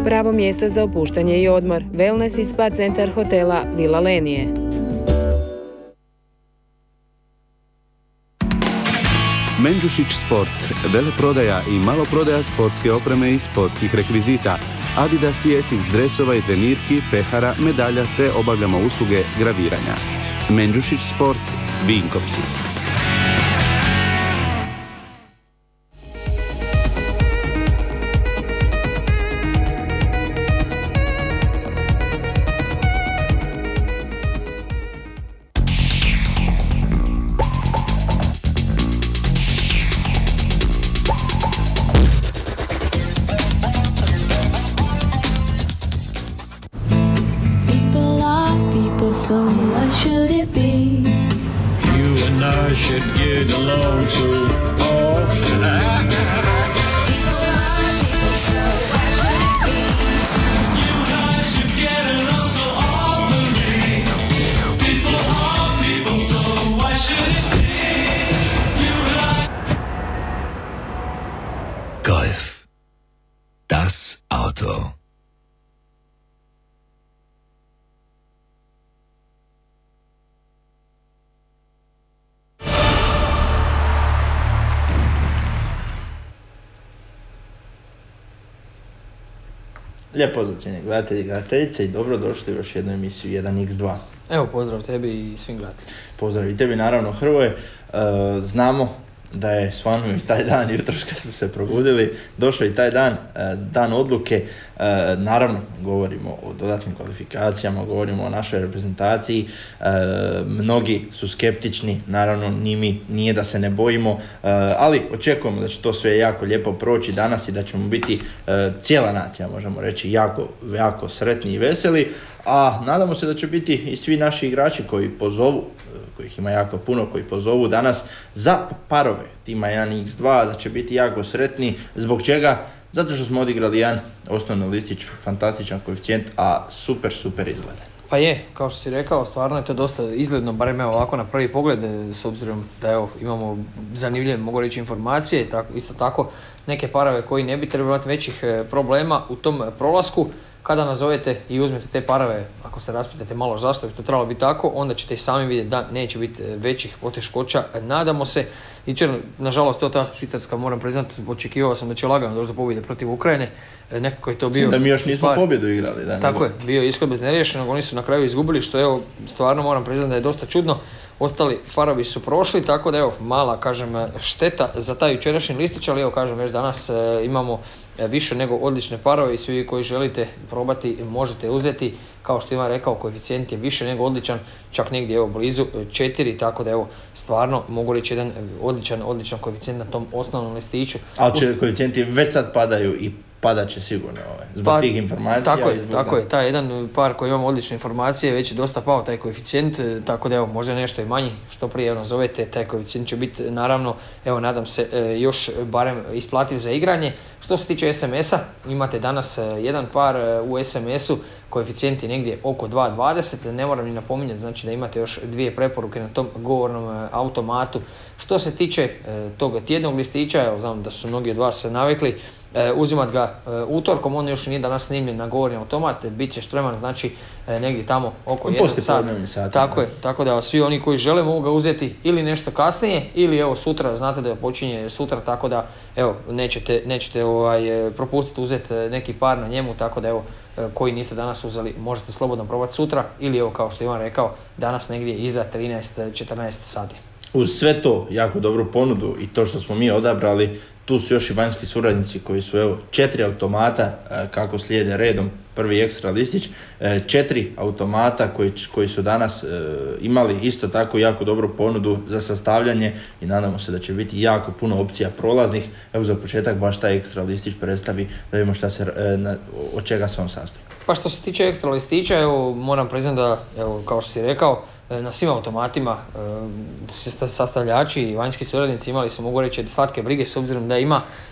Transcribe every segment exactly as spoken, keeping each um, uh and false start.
Pravo mjesto za opuštanje i odmor, wellness i spa centar hotela Vila Lenije. Mendžušić Sport, veleprodaja i maloprodaja sportske opreme i sportskih rekvizita, Adidas i Essex dresova i trenirki, pehara, medalja te obavljamo usluge graviranja. Mendžušić Sport, Vinkovci. So what should it be? You and I should get along too often. People are people, so why should it be? You and I should get along so often. People are people, so why should it be? You and I. Golf. Das Auto. Lijep pozdrav cijenjeni gledatelji i gledateljice i dobrodošli u još jednu emisiju jedan iks dva. Evo pozdrav tebi i svim gledateljima. Pozdrav i tebi naravno Hrvoje. E, znamo da je svanuo i taj dan, jutros kad smo se probudili, došao i taj dan, dan odluke. Naravno, govorimo o dodatnim kvalifikacijama, govorimo o našoj reprezentaciji. Mnogi su skeptični, naravno ni mi, nije da se ne bojimo, ali očekujemo da će to sve jako lijepo proći danas i da ćemo biti cijela nacija, možemo reći, jako, jako sretni i veseli. A nadamo se da će biti i svi naši igrači koji pozovu, kojih ima jako puno, koji pozovu danas za parove tima jedan iks dva, da će biti jako sretni. Zbog čega? Zato što smo odigrali jedan osnovni listić, fantastičan koeficijent, a super, super izgleda. Pa je, kao što si rekao, stvarno je to dosta izgledno, barem evo ovako na prvi pogled, s obzirom da evo, imamo zanimljive, mogu reći, informacije, tako, isto tako neke parove koji ne bi trebali imati većih problema u tom prolasku. Kada nazovete i uzmete te parove, ako se raspitate malo zašto bi to trebalo biti tako, onda ćete i sami vidjeti da neće biti većih poteškoća. Nadamo se. Jučer, nažalost, to ta Švicarska, moram priznati, očekivao sam da će lagano doći do pobjede protiv Ukrajine. Nekako je to bio... Da mi još nismo par... pobjedu igrali. Da, tako je, bio ishod bez neriješenog, oni su na kraju izgubili, što evo, stvarno moram priznati da je dosta čudno. Ostali parovi su prošli, tako da evo, mala, kažem, šteta za taj jučerašnji listić, ali evo, kažem, već danas e, imamo više nego odlične parove i svi koji želite probati možete uzeti. Kao što imam rekao, koeficijent je više nego odličan, čak negdje evo blizu četiri, tako da evo, stvarno mogu reći jedan odličan, odličan koeficijent na tom osnovnom listiću. Ali će koeficijenti već sad padaju i padat će sigurno ovaj, zbog pa, tih informacija. Tako je, zbog tako da... je, taj jedan par koji imamo odlične informacije, već je dosta pao taj koeficijent, tako da evo, možda nešto i manji, što prije evo, nazovete, taj koeficijent će biti naravno, evo nadam se, još barem isplativ za igranje. Što se tiče es em es-a, imate danas jedan par u es em es-u, koeficijenti negdje oko dva dvadeset, ne moram ni napominjati, znači da imate još dvije preporuke na tom govornom automatu. Što se tiče e, tog tjednog listića, evo znam da su mnogi od vas navikli e, uzimat ga e, utorkom, on još nije danas snimljen na govorni automat, bit će spreman znači e, negdje tamo oko jedan sat. sat. Tako je, tako da svi oni koji žele mogu ga uzeti ili nešto kasnije ili evo sutra, znate da počinje sutra, tako da evo nećete, nećete ovaj, propustiti uzeti neki par na njemu, tako da evo koji niste danas uzeli možete slobodno probati sutra ili evo kao što Ivan rekao danas negdje iza trinaest četrnaest sati. Uz sve to jako dobru ponudu i to što smo mi odabrali, tu su još i vanjski suradnici koji su evo četiri automata kako slijede redom prvi ekstra listić, četiri automata koji, koji su danas imali isto tako jako dobru ponudu za sastavljanje i nadamo se da će biti jako puno opcija prolaznih. Evo za početak baš taj ekstra listić predstavi da vidimo šta se, od čega se on sastoji. Pa što se tiče ekstra listića, evo moram priznati da, evo kao što si rekao, na svim automatima e, sastavljači i vanjski suradnici imali su, mogu reći, slatke brige s obzirom da ima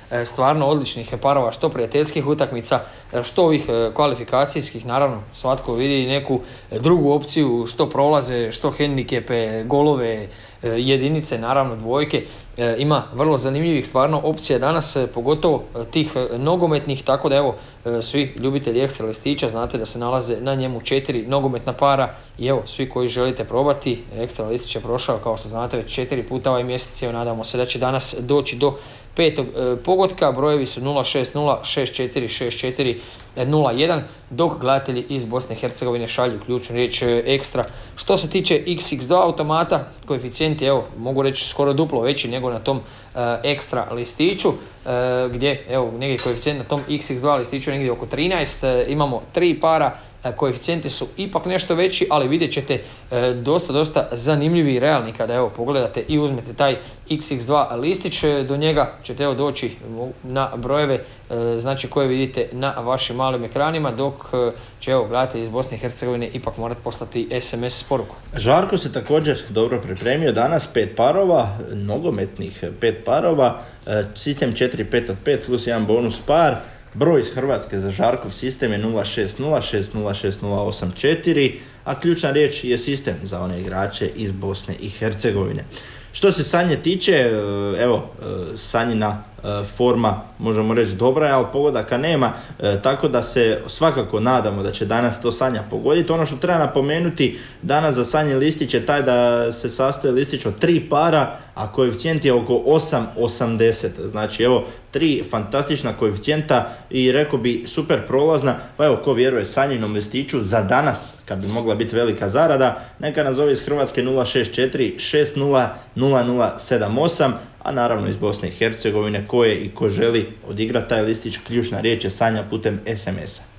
stvarno odličnih parova, što prijateljskih utakmica, što ovih kvalifikacijskih, naravno svatko vidi neku drugu opciju, što prolaze, što hendikepe, golove, jedinice, naravno dvojke. Ima vrlo zanimljivih stvarno opcija danas, pogotovo tih nogometnih, tako da evo svi ljubitelji ekstra listića znate da se nalaze na njemu četiri nogometna para i evo svi koji želite probati, ekstra listić je prošao kao što znate već četiri puta ovaj mjesec, evo nadamo se da će danas doći do petog e, pogotka, brojevi su nula šest nula šest četiri šest četiri nula jedan, dok gledatelji iz Bosne i Hercegovine šalju ključnu riječ e, ekstra. Što se tiče iks iks dva automata, koeficijenti evo mogu reći skoro duplo veći nego na tom e, ekstra listiću, e, gdje evo negdje koeficijent na tom iks iks dva listiću negdje oko trinaest, e, imamo tri para, koeficijenti su ipak nešto veći, ali vidjet ćete e, dosta, dosta zanimljivi i realni kada evo pogledate i uzmete taj iks iks dva listić, do njega ćete evo doći na brojeve e, znači koje vidite na vašim malim ekranima, dok e, će evo gledatelji iz Bosne i Hercegovine ipak morati poslati es em es poruku. Žarko se također dobro pripremio danas, pet parova, nogometnih pet parova, e, sistem četiri pet od pet plus jedan bonus par. Broj iz Hrvatske za Žarkov sistem je nula šest nula šest nula šest nula osam četiri, a ključna riječ je sistem za one igrače iz Bosne i Hercegovine. Što se Sanje tiče, evo, Sanjina forma, možemo reći, dobra je, ali pogodaka nema, tako da se svakako nadamo da će danas to Sanja pogoditi. Ono što treba napomenuti, danas za Sanjin listić je taj da se sastoji listić od tri para, a koeficijent je oko osam osamdeset. Znači, evo, tri fantastična koeficijenta i rekao bi super prolazna, pa evo, ko vjeruje Sanjinom listiću za danas, kad bi mogla biti velika zarada, neka nazove iz Hrvatske nula šest četiri šest nula nula nula sedam osam, a naravno iz Bosne i Hercegovine ko je i ko želi odigrati taj listić, ključna riječ je Sanja putem es em es a.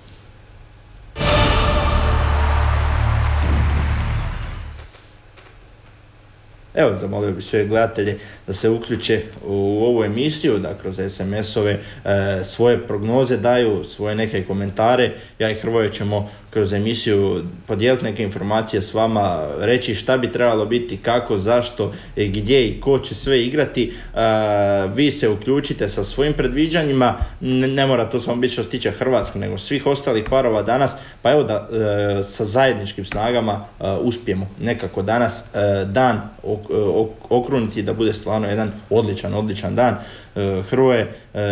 Evo, zamolio bih sve gledatelje da se uključe u ovu emisiju, da kroz es em es ove e, svoje prognoze daju, svoje neke komentare. Ja i Hrvoje ćemo kroz emisiju podijeliti neke informacije s vama, reći šta bi trebalo biti, kako, zašto, gdje i ko će sve igrati. E, vi se uključite sa svojim predviđanjima, ne, ne mora to samo biti što se tiče Hrvatske, nego svih ostalih parova danas, pa evo da e, sa zajedničkim snagama e, uspijemo nekako danas e, dan ok, ok, okruniti da bude stvarno jedan odličan, odličan dan. E, Hrvoje,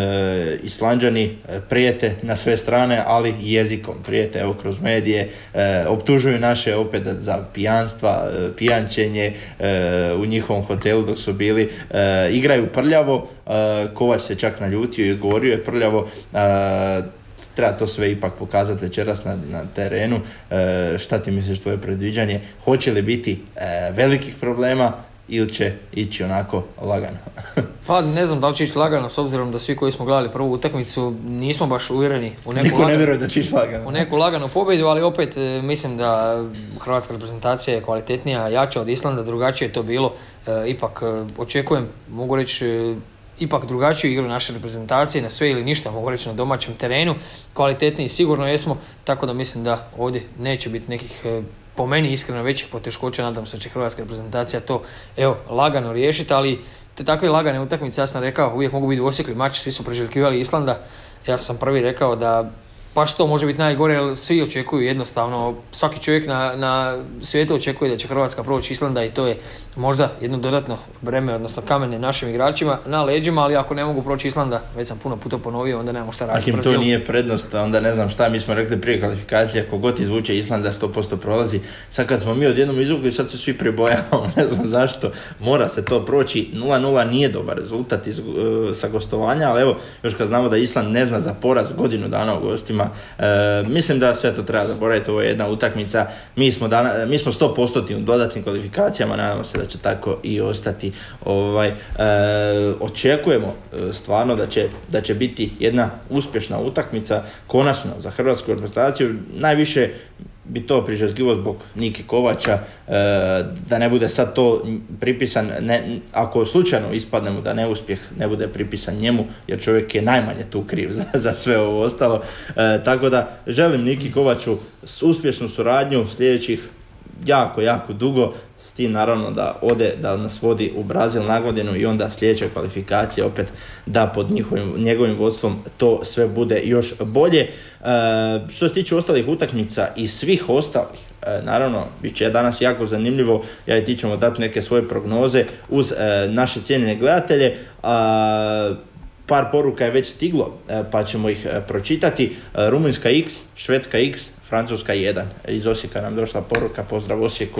e, Islanđani prijete na sve strane, ali jezikom prijete, evo kroz medije, e, optužuju naše opet za pijanstva, e, pijančenje e, u njihovom hotelu dok su bili, e, igraju prljavo, e, Kovač se čak naljutio i odgovorio je prljavo. E, treba to sve ipak pokazati večeras na, na terenu. E, šta ti misliš, tvoje predviđanje? Hoće li biti e, velikih problema ili će ići onako lagano? Pa ne znam da li će ići lagano, s obzirom da svi koji smo gledali prvu utakmicu nismo baš uvjereni u neku, Niko laganu, ne vjeruje da će ići lagano. u neku laganu pobjedu, ali opet e, mislim da hrvatska reprezentacija je kvalitetnija, jača od Islanda, drugačije je to bilo. E, ipak e, očekujem, mogu reći, e, ipak drugačiju igru naše reprezentacije, na sve ili ništa, mogu reći na domaćem terenu, kvalitetniji sigurno jesmo, tako da mislim da ovdje neće biti nekih, e, po meni iskreno, većih poteškoća. Nadam se da će hrvatska reprezentacija to evo lagano riješiti, ali te takve lagane utakmice, ja sam rekao, uvijek mogu biti dvosjekli mač, svi su priželjkivali Islanda, ja sam prvi rekao da pa što može biti najgore, jer svi očekuju jednostavno, svaki čovjek na, na svijetu očekuje da će Hrvatska proći Islanda i to je možda jedno dodatno breme, odnosno kamene našim igračima na leđima, ali ako ne mogu proći Islanda, već sam puno puta ponovio, onda nemamo šta raditi. Ako im to nije prednost, onda ne znam šta, mi smo rekli prije kvalifikacije, ako god izvuče Islanda sto posto prolazi. Sad kad smo mi odjednom izvukli, sad se svi pribojavamo, ne znam zašto, mora se to proći. nula nula nije dobar rezultat iz, uh, sa gostovanja, ali evo, još kad znamo da Island ne zna za poraz godinu dana u gostima, E, mislim da sve to treba zaboraviti, ovo je jedna utakmica, mi smo, dana, mi smo sto posto u dodatnim kvalifikacijama, nadamo se da će tako i ostati. Ovaj, e, očekujemo e, stvarno da će, da će biti jedna uspješna utakmica, konačno za hrvatsku reprezentaciju, najviše bi to priželjkivo zbog Nike Kovača, e, da ne bude sad to pripisan, ne, ako slučajno ispadnemo da neuspjeh ne bude pripisan njemu, jer čovjek je najmanje tu kriv za, za sve ovo ostalo. E, tako da želim Niki Kovaču uspješnu suradnju sljedećih jako, jako dugo, s tim naravno da ode, da nas vodi u Brazil na godinu i onda sljedeće kvalifikacije opet da pod njihovim, njegovim vodstvom to sve bude još bolje. E, što se tiče ostalih utakmica i svih ostalih, e, naravno, bit će danas jako zanimljivo, ja i ti ćemo dati neke svoje prognoze uz e, naše cijenjene gledatelje. A, par poruka je već stiglo, e, pa ćemo ih e, pročitati. E, Rumunjska X, Švedska X, Francuska jedan. Iz Osijeka nam došla poruka, pozdrav Osijeku.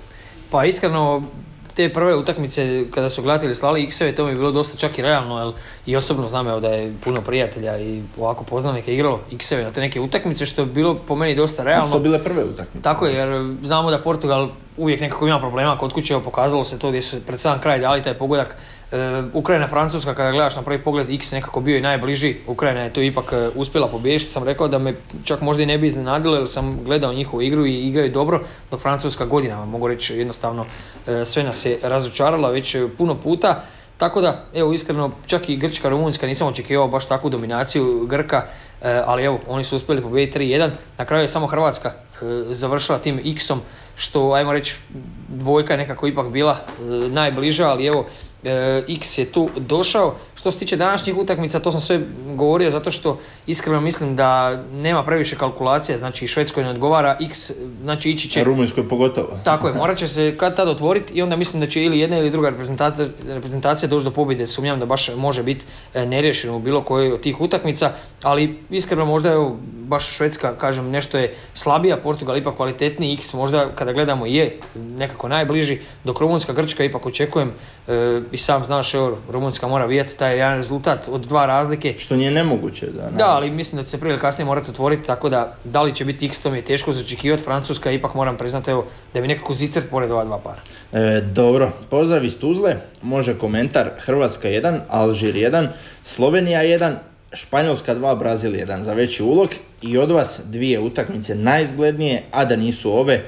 Pa iskreno, te prve utakmice kada su gledatelji slali X-eve, to mi je bilo dosta čak i realno, jel, i osobno znam evo da je puno prijatelja i ovako poznanike igralo X-eve na te neke utakmice, što je bilo po meni dosta realno. To su bile prve utakmice. Tako je, jer znamo da Portugal uvijek nekako ima problema kod kuće, evo pokazalo se to gdje su pred sam kraj dali taj pogodak. E, Ukrajina, Francuska, kada gledaš na prvi pogled, X nekako bio i najbliži, Ukrajina je to ipak e, uspjela pobijediti, što sam rekao da me čak možda i ne bi iznenadilo, jer sam gledao njihovu igru i igraju dobro, dok Francuska godinama, mogu reći jednostavno, e, sve nas je razočarala već e, puno puta. Tako da, evo iskreno, čak i Grčka, Rumunjska, nisam očekivao baš takvu dominaciju Grka, e, ali evo, oni su uspjeli pobijediti tri jedan. Na kraju je samo Hrvatska e, završila tim X-om, što, ajmo reći, dvojka je nekako ipak bila e, najbliža, ali evo, e, X je tu došao. Što se tiče današnjih utakmica, to sam sve govorio zato što iskreno mislim da nema previše kalkulacija, znači Švedskoj ne odgovara X, znači ići će... Rumunjskoj pogotovo. Tako je, morat će se kad tad otvoriti i onda mislim da će ili jedna ili druga reprezentacija, reprezentacija doći do pobjede. Sumnjam da baš može biti neriješeno u bilo kojoj od tih utakmica, ali iskreno možda evo, baš Švedska, kažem, nešto je slabija, Portugal ipak kvalitetniji, X možda kada gledamo je nekako najbliži, dok Rumunjska, Grčka ipak očekujem e, i sam znaš, evo, Rumunjska mora vidjeti taj jedan rezultat od dva razlike. Što nije nemoguće. Da, da, ali mislim da će se prije ili kasnije morati otvoriti, tako da da li će biti X, to mi je teško začekivati. Francuska ipak moram priznati evo, da bi nekako zicer pored ova dva para. E, dobro, pozdrav iz Tuzle, može komentar Hrvatska jedan, Alžir jedan, Slovenija jedan, Španjolska dva, Brazil jedan za veći ulog i od vas dvije utakmice najizglednije, a da nisu ove.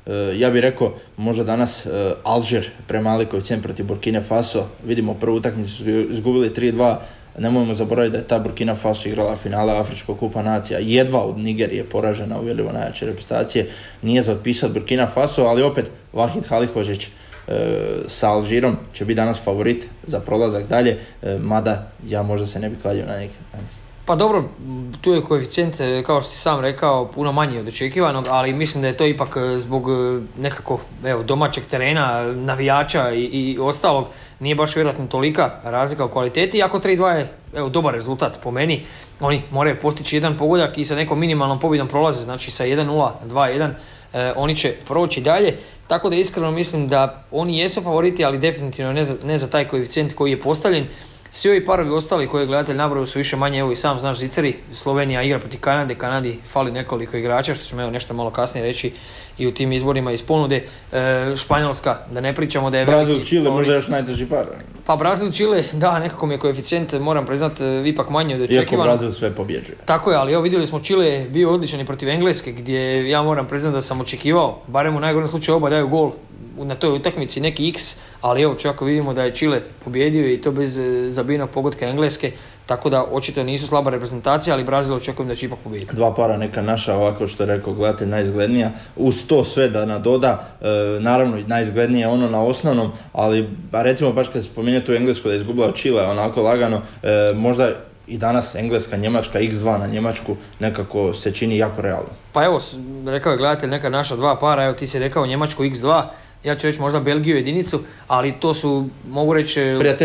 Ja bih rekao, možda danas uh, Alžir premali koeficijent protiv Burkine Faso. Vidimo, prvu utakmicu su izgubili tri dva. Nemojmo zaboraviti da je ta Burkina Faso igrala finale Afričkog kupa nacija. Jedva od Nigerije poražena, uvjerljivo najjače reprezentacije. Nije za otpisati Burkina Faso, ali opet Vahid Halihođić uh, sa Alžirom će biti danas favorit za prolazak dalje, uh, mada ja možda se ne bi kladio na njih. Pa dobro, tu je koeficijent, kao što si sam rekao, puno manji od očekivanog, ali mislim da je to ipak zbog nekako evo, domaćeg terena, navijača i, i ostalog, nije baš vjerojatno tolika razlika u kvaliteti, iako tri dva je evo, dobar rezultat po meni. Oni moraju postići jedan pogodak i sa nekom minimalnom pobjedom prolaze, znači sa jedan nula, dva jedan, eh, oni će proći dalje. Tako da iskreno mislim da oni jesu favoriti, ali definitivno ne za, ne za taj koeficijent koji je postavljen. Svi ovi parovi ostali koje gledatelj nabrojao su više manje, evo i sam znaš ziceri, Slovenija igra protiv Kanade, Kanadi fali nekoliko igrača, što ćemo evo nešto malo kasnije reći i u tim izborima iz ponude. E, Španjolska, da ne pričamo da je Brazil, veliki... Čile, možda još najteži par. Pa Brazil, Čile, da, nekako mi je koeficijent, moram priznat, ipak manje od očekivano. Iako Brazil sve pobjeđuje. Tako je, ali evo vidjeli smo Čile bio odličan i protiv Engleske, gdje ja moram priznat da sam očekivao, barem u najgorem slučaju oba daju gol na toj utakmici, neki X, ali evo čak vidimo da je Čile pobjedio i to bez zabijenog pogotka Engleske, tako da očito nisu slaba reprezentacija, ali Brazil očekujem da će ipak pobijediti. Dva para neka naša, ovako što je rekao gledatelj, najizglednija, uz to sve da nadoda, e, naravno najizglednije ono na osnovnom, ali ba, recimo baš kad se spominje tu Englesku da je izgubila Čile onako lagano, e, možda i danas Engleska, Njemačka, iks dva na Njemačku nekako se čini jako realno. Pa evo, rekao je gledatelj neka naša dva para, evo ti si rekao Njemačku iks dva, ja ću reći možda Belgiju jedinicu, ali to su, mogu reći,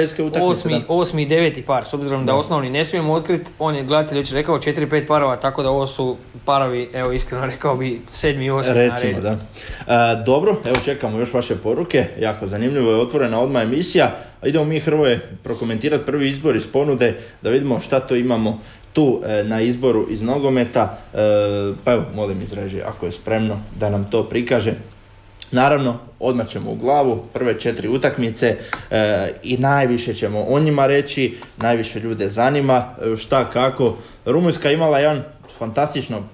osmi, osmi i deveti par, s obzirom da, da osnovni ne smijemo otkriti, on je gledatelj već rekao četiri pet parova, tako da ovo su parovi, evo iskreno rekao bi sedmi i osmi Recimo, na redu. Da. E, dobro, evo čekamo još vaše poruke, jako zanimljivo je otvorena odmah emisija, idemo mi Hrvoje prokomentirati prvi izbor iz ponude, da vidimo šta to imamo tu e, na izboru iz nogometa, e, pa evo molim iz režije ako je spremno da nam to prikaže. Naravno, odmah ćemo u glavu, prve četiri utakmice e, i najviše ćemo o njima reći, najviše ljude zanima šta kako. Rumunjska imala jedan fantastično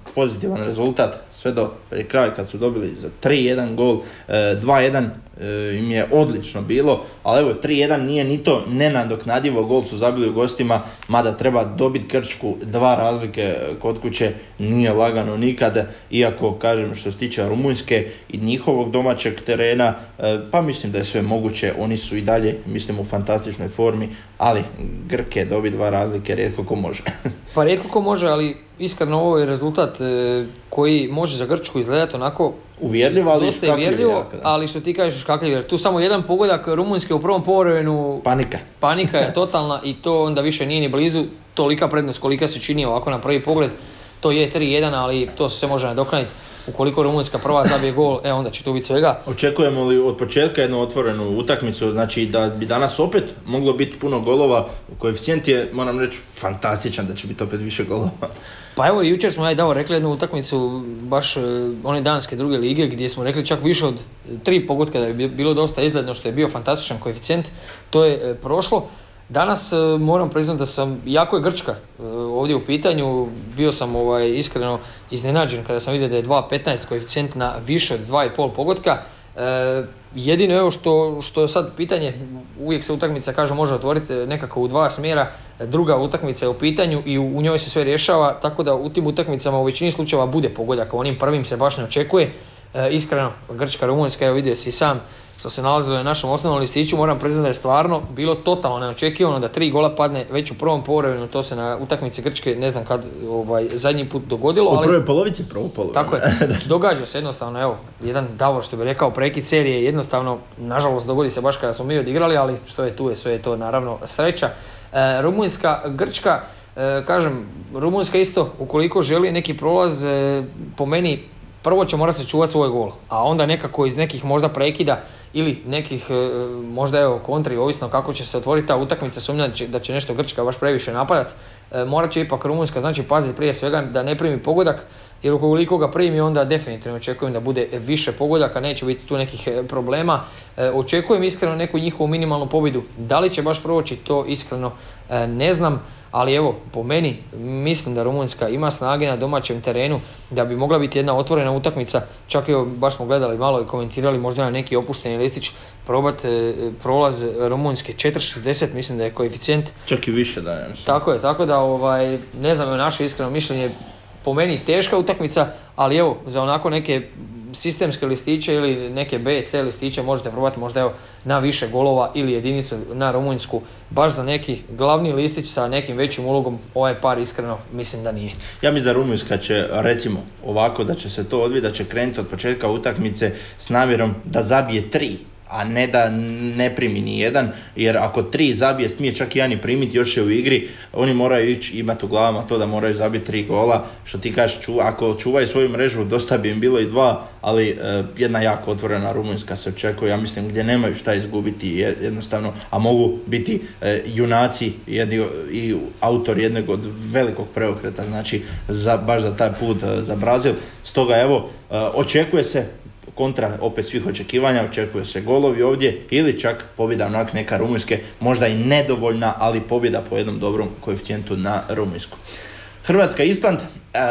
pozitivan rezultat sve do prije kraja kad su dobili za tri jedan gol, dva jedan im je odlično bilo, ali evo tri jedan nije ni to nenadoknadivo, gol su zabili u gostima, mada treba dobiti Grčku, dva razlike kod kuće nije lagano nikada, iako kažem što se tiče Rumunjske i njihovog domaćeg terena, pa mislim da je sve moguće, oni su i dalje mislim u fantastičnoj formi, ali Grke dobiti dva razlike rijetko ko može. Pa rijetko ko može, ali iskreno ovo je rezultat e, koji može za Grčku izgledati onako uvjerljivo, ali dosta je uvjerljivo, ali što ti kažeš kakljiv, jer tu samo jedan pogodak Rumunjske u prvom poluvremenu, panika. Panika je totalna i to onda više nije ni blizu tolika prednost kolika se čini ovako na prvi pogled. To je tri jedan, ali to se može nadoknaditi. Ukoliko Rumunjska prva zabije gol, e onda će tu biti svega. Očekujemo li od početka jednu otvorenu utakmicu, znači da bi danas opet moglo biti puno golova, koeficijent je, moram reći, fantastičan da će biti opet više golova. Pa evo, jučer smo ja i dao rekli jednu utakmicu, baš uh, one danske druge lige, gdje smo rekli čak više od tri pogotka da je bilo dosta izgledno, što je bio fantastičan koeficijent, to je uh, prošlo. Danas uh, moram priznati da sam, jako je Grčka uh, ovdje u pitanju, bio sam ovaj, iskreno iznenađen kada sam vidio da je dva petnaest koeficijent na više od dva i pol pogotka. Uh, jedino evo što, što je sad pitanje, uvijek se utakmica kaže može otvoriti nekako u dva smjera, druga utakmica je u pitanju i u, u njoj se sve rješava, tako da u tim utakmicama u većini slučajeva bude pogodak, onim prvim se baš ne očekuje. Uh, iskreno, Grčka, Rumunjska, evo vidio si sam što se nalazilo na našem osnovnom listiću, moram priznati da je stvarno bilo totalno neočekivano da tri gola padne već u prvom poluvremenu, to se na utakmici Grčke ne znam kad ovaj, zadnji put dogodilo. U prvoj polovici prvog poluvremena. Tako je, događa se jednostavno, evo, jedan Davor što bi rekao prekid serije, jednostavno, nažalost dogodi se baš kada smo mi odigrali, ali što je tu je, sve je to naravno sreća. E, Rumunjska, Grčka, e, kažem, Rumunjska isto, ukoliko želi neki prolaz, e, po meni, prvo će morati se čuvati svoj gol, a onda nekako iz nekih možda prekida ili nekih možda evo kontri, ovisno kako će se otvoriti ta utakmica, sumnjam da će nešto Grčka baš previše napadati, morat će ipak Rumunjska znači paziti prije svega da ne primi pogodak, jer ukoliko ga primi onda definitivno očekujem da bude više pogodaka, neće biti tu nekih problema. Očekujem iskreno neku njihovu minimalnu pobjedu, da li će baš proći to iskreno ne znam. Ali evo, po meni, mislim da Rumunjska ima snage na domaćem terenu da bi mogla biti jedna otvorena utakmica. Čak evo, baš smo gledali malo i komentirali možda na neki opušteni listić, probati e, prolaz Rumunjske četiri šezdeset, mislim da je koeficijent. Čak i više da je. Tako je, tako da ovaj, ne znam, naše iskreno mišljenje, po meni teška utakmica, ali evo, za onako neke sistemske listiće ili neke B, C listiće možete probati možda evo na više golova ili jedinicu na Rumunjsku, baš za neki glavni listić sa nekim većim ulogom, ovaj par iskreno mislim da nije. Ja mislim da Rumunjska će, recimo ovako, da će se to odviti, da će krenuti od početka utakmice s namjerom da zabije tri, a ne da ne primi ni jedan, jer ako tri zabije, smije čak i jedan i primiti, još je u igri, oni moraju ići, imati u glavama to da moraju zabiti tri gola, što ti kažeš, čuva, ako čuvaju svoju mrežu, dosta bi im bilo i dva, ali e, jedna jako otvorena Rumunjska se očekuje, ja mislim, gdje nemaju šta izgubiti jednostavno, a mogu biti e, junaci jedni, i autor jednog od velikog preokreta, znači za, baš za taj put e, za Brazil. Stoga evo, e, očekuje se kontra opet svih očekivanja, očekuje se golovi ovdje ili čak pobjeda onak neka Rumunjske, možda i nedovoljna, ali pobjeda po jednom dobrom koeficijentu na Rumunjsku. Hrvatska, Island, e,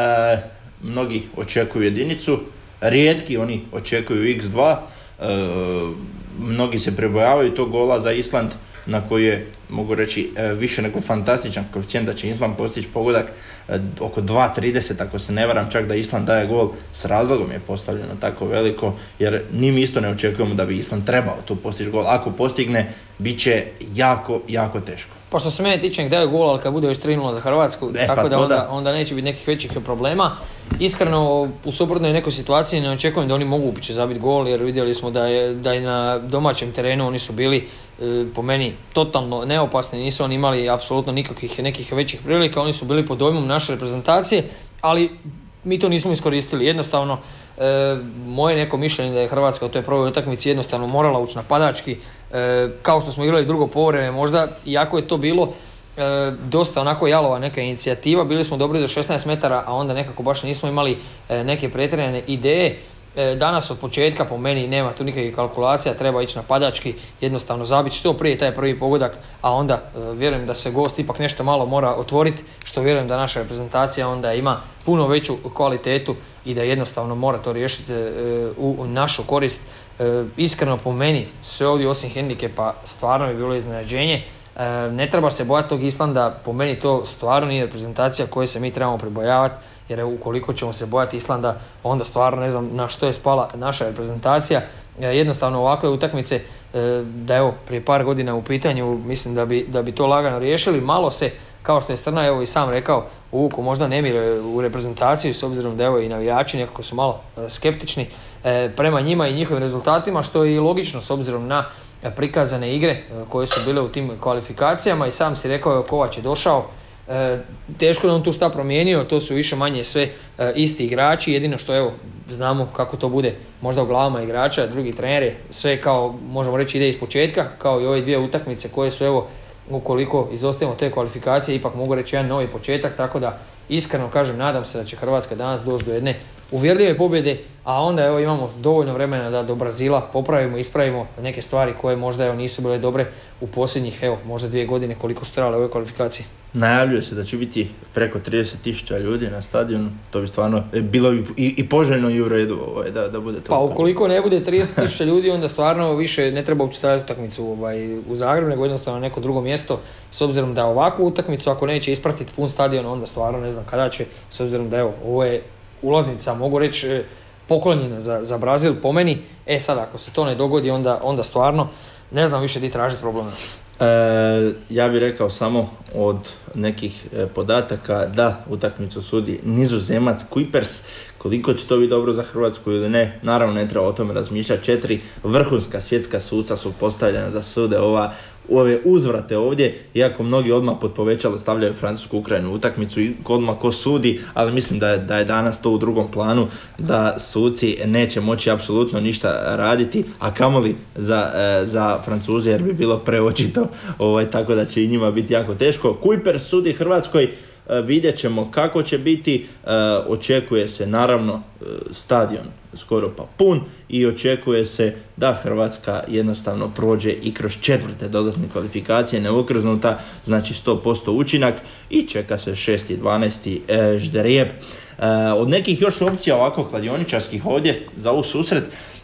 mnogi očekuju jedinicu, rijetki oni očekuju iks dva, e, mnogi se prebojavaju tog gola za Island, na koji je, mogu reći, više nego fantastičan koeficijent da će Island postići pogodak oko dva trideset, ako se ne varam, čak da Island daje gol, s razlogom je postavljeno tako veliko, jer ni mi isto ne očekujemo da bi Island trebao tu postići gol. Ako postigne, bit će jako, jako teško. Pa što se mene tiče, nek daju gol, ali kad bude još tri nula za Hrvatsku, e, tako pa da onda, da onda neće biti nekih većih problema. Iskreno, u suprotnoj nekoj situaciji ne očekujem da oni mogu uopće zabiti gol, jer vidjeli smo da je, da je na domaćem terenu oni su bili e, po meni totalno neopasni, nisu oni imali apsolutno nikakvih nekih većih prilika, oni su bili pod dojmom naše reprezentacije, ali mi to nismo iskoristili. Jednostavno, e, moje neko mišljenje da je Hrvatska u toj prvoj utakmici jednostavno morala ući napadački, e, kao što smo igrali drugo poluvreme, možda, iako je to bilo e, dosta onako jalova neka inicijativa, bili smo dobri do šesnaest metara, a onda nekako baš nismo imali e, neke pretjerane ideje. E, danas od početka po meni nema tu nikakvih kalkulacija, treba ići napadački, jednostavno zabiti što prije taj prvi pogodak, a onda e, vjerujem da se gost ipak nešto malo mora otvoriti, što vjerujem da naša reprezentacija onda ima puno veću kvalitetu i da jednostavno mora to riješiti e, u, u našu korist. E, iskreno po meni, sve ovdje osim hendikepa stvarno bi bilo iznenađenje. E, ne treba se bojati tog Islanda, po meni to stvarno nije reprezentacija koje se mi trebamo pribojavati, jer ukoliko ćemo se bojati Islanda, onda stvarno ne znam na što je spala naša reprezentacija. E, jednostavno ovakve utakmice, e, da evo prije par godina u pitanju, mislim da bi, da bi to lagano riješili. Malo se, kao što je Strna evo i sam rekao, uvuku možda nemir u reprezentaciju, s obzirom da evo i navijači nekako su malo skeptični e, prema njima i njihovim rezultatima, što je i logično s obzirom na prikazane igre koje su bile u tim kvalifikacijama. I sam si rekao, Kovač je došao, e, teško da on tu šta promijenio, to su više manje sve e, isti igrači, jedino što evo znamo kako to bude možda u glavama igrača, drugi treneri, sve kao možemo reći ide iz početka, kao i ove dvije utakmice koje su evo, ukoliko izostavimo te kvalifikacije, ipak mogu reći jedan novi početak, tako da iskreno kažem, nadam se da će Hrvatska danas doći do jedne uvjerljive pobjede, a onda evo imamo dovoljno vremena da do Brazila popravimo, ispravimo neke stvari koje možda evo nisu bile dobre u posljednjih evo možda dvije godine koliko su trajale ove kvalifikacije. Najavljuje se da će biti preko trideset tisuća ljudi na stadionu, to bi stvarno bilo i, i poželjno i u redu ovaj, da, da bude to. Pa ukoliko ne bude trideset tisuća ljudi, onda stvarno više ne treba uopće staviti utakmicu ovaj, u Zagrebu, nego jednostavno neko drugo mjesto, s obzirom da ovakvu utakmicu ako neće ispratiti pun stadion, onda stvarno ne znam kada će, s obzirom da evo ovo je ulaznica, mogu reći, poklonjena za, za Brazil po meni. E sad, ako se to ne dogodi, onda, onda stvarno ne znam više di tražiti problema. E, ja bih rekao samo od nekih e, podataka da utakmicu sudi Nizozemac Kuipers. Koliko će to biti dobro za Hrvatsku ili ne, naravno ne treba o tome razmišljati. Četiri vrhunska svjetska suca su postavljena da sude ova, ove uzvrate ovdje, iako mnogi odmah pod povećalo stavljaju Francusku Ukrajinu utakmicu i odmah ko sudi, ali mislim da je, da je danas to u drugom planu, da suci neće moći apsolutno ništa raditi, a kamoli za, e, za Francuze jer bi bilo preočito, ovaj, tako da će i njima biti jako teško. Kuipers sudi Hrvatskoj. Vidjet ćemo kako će biti, e, očekuje se naravno e, stadion skoro pa pun i očekuje se da Hrvatska jednostavno prođe i kroz četvrte dodatne kvalifikacije neokrznuta, znači sto posto učinak i čeka se šesti dvanaesti e, ždrijeb. E, od nekih još opcija ovako kladioničarskih ovdje za ovu susret,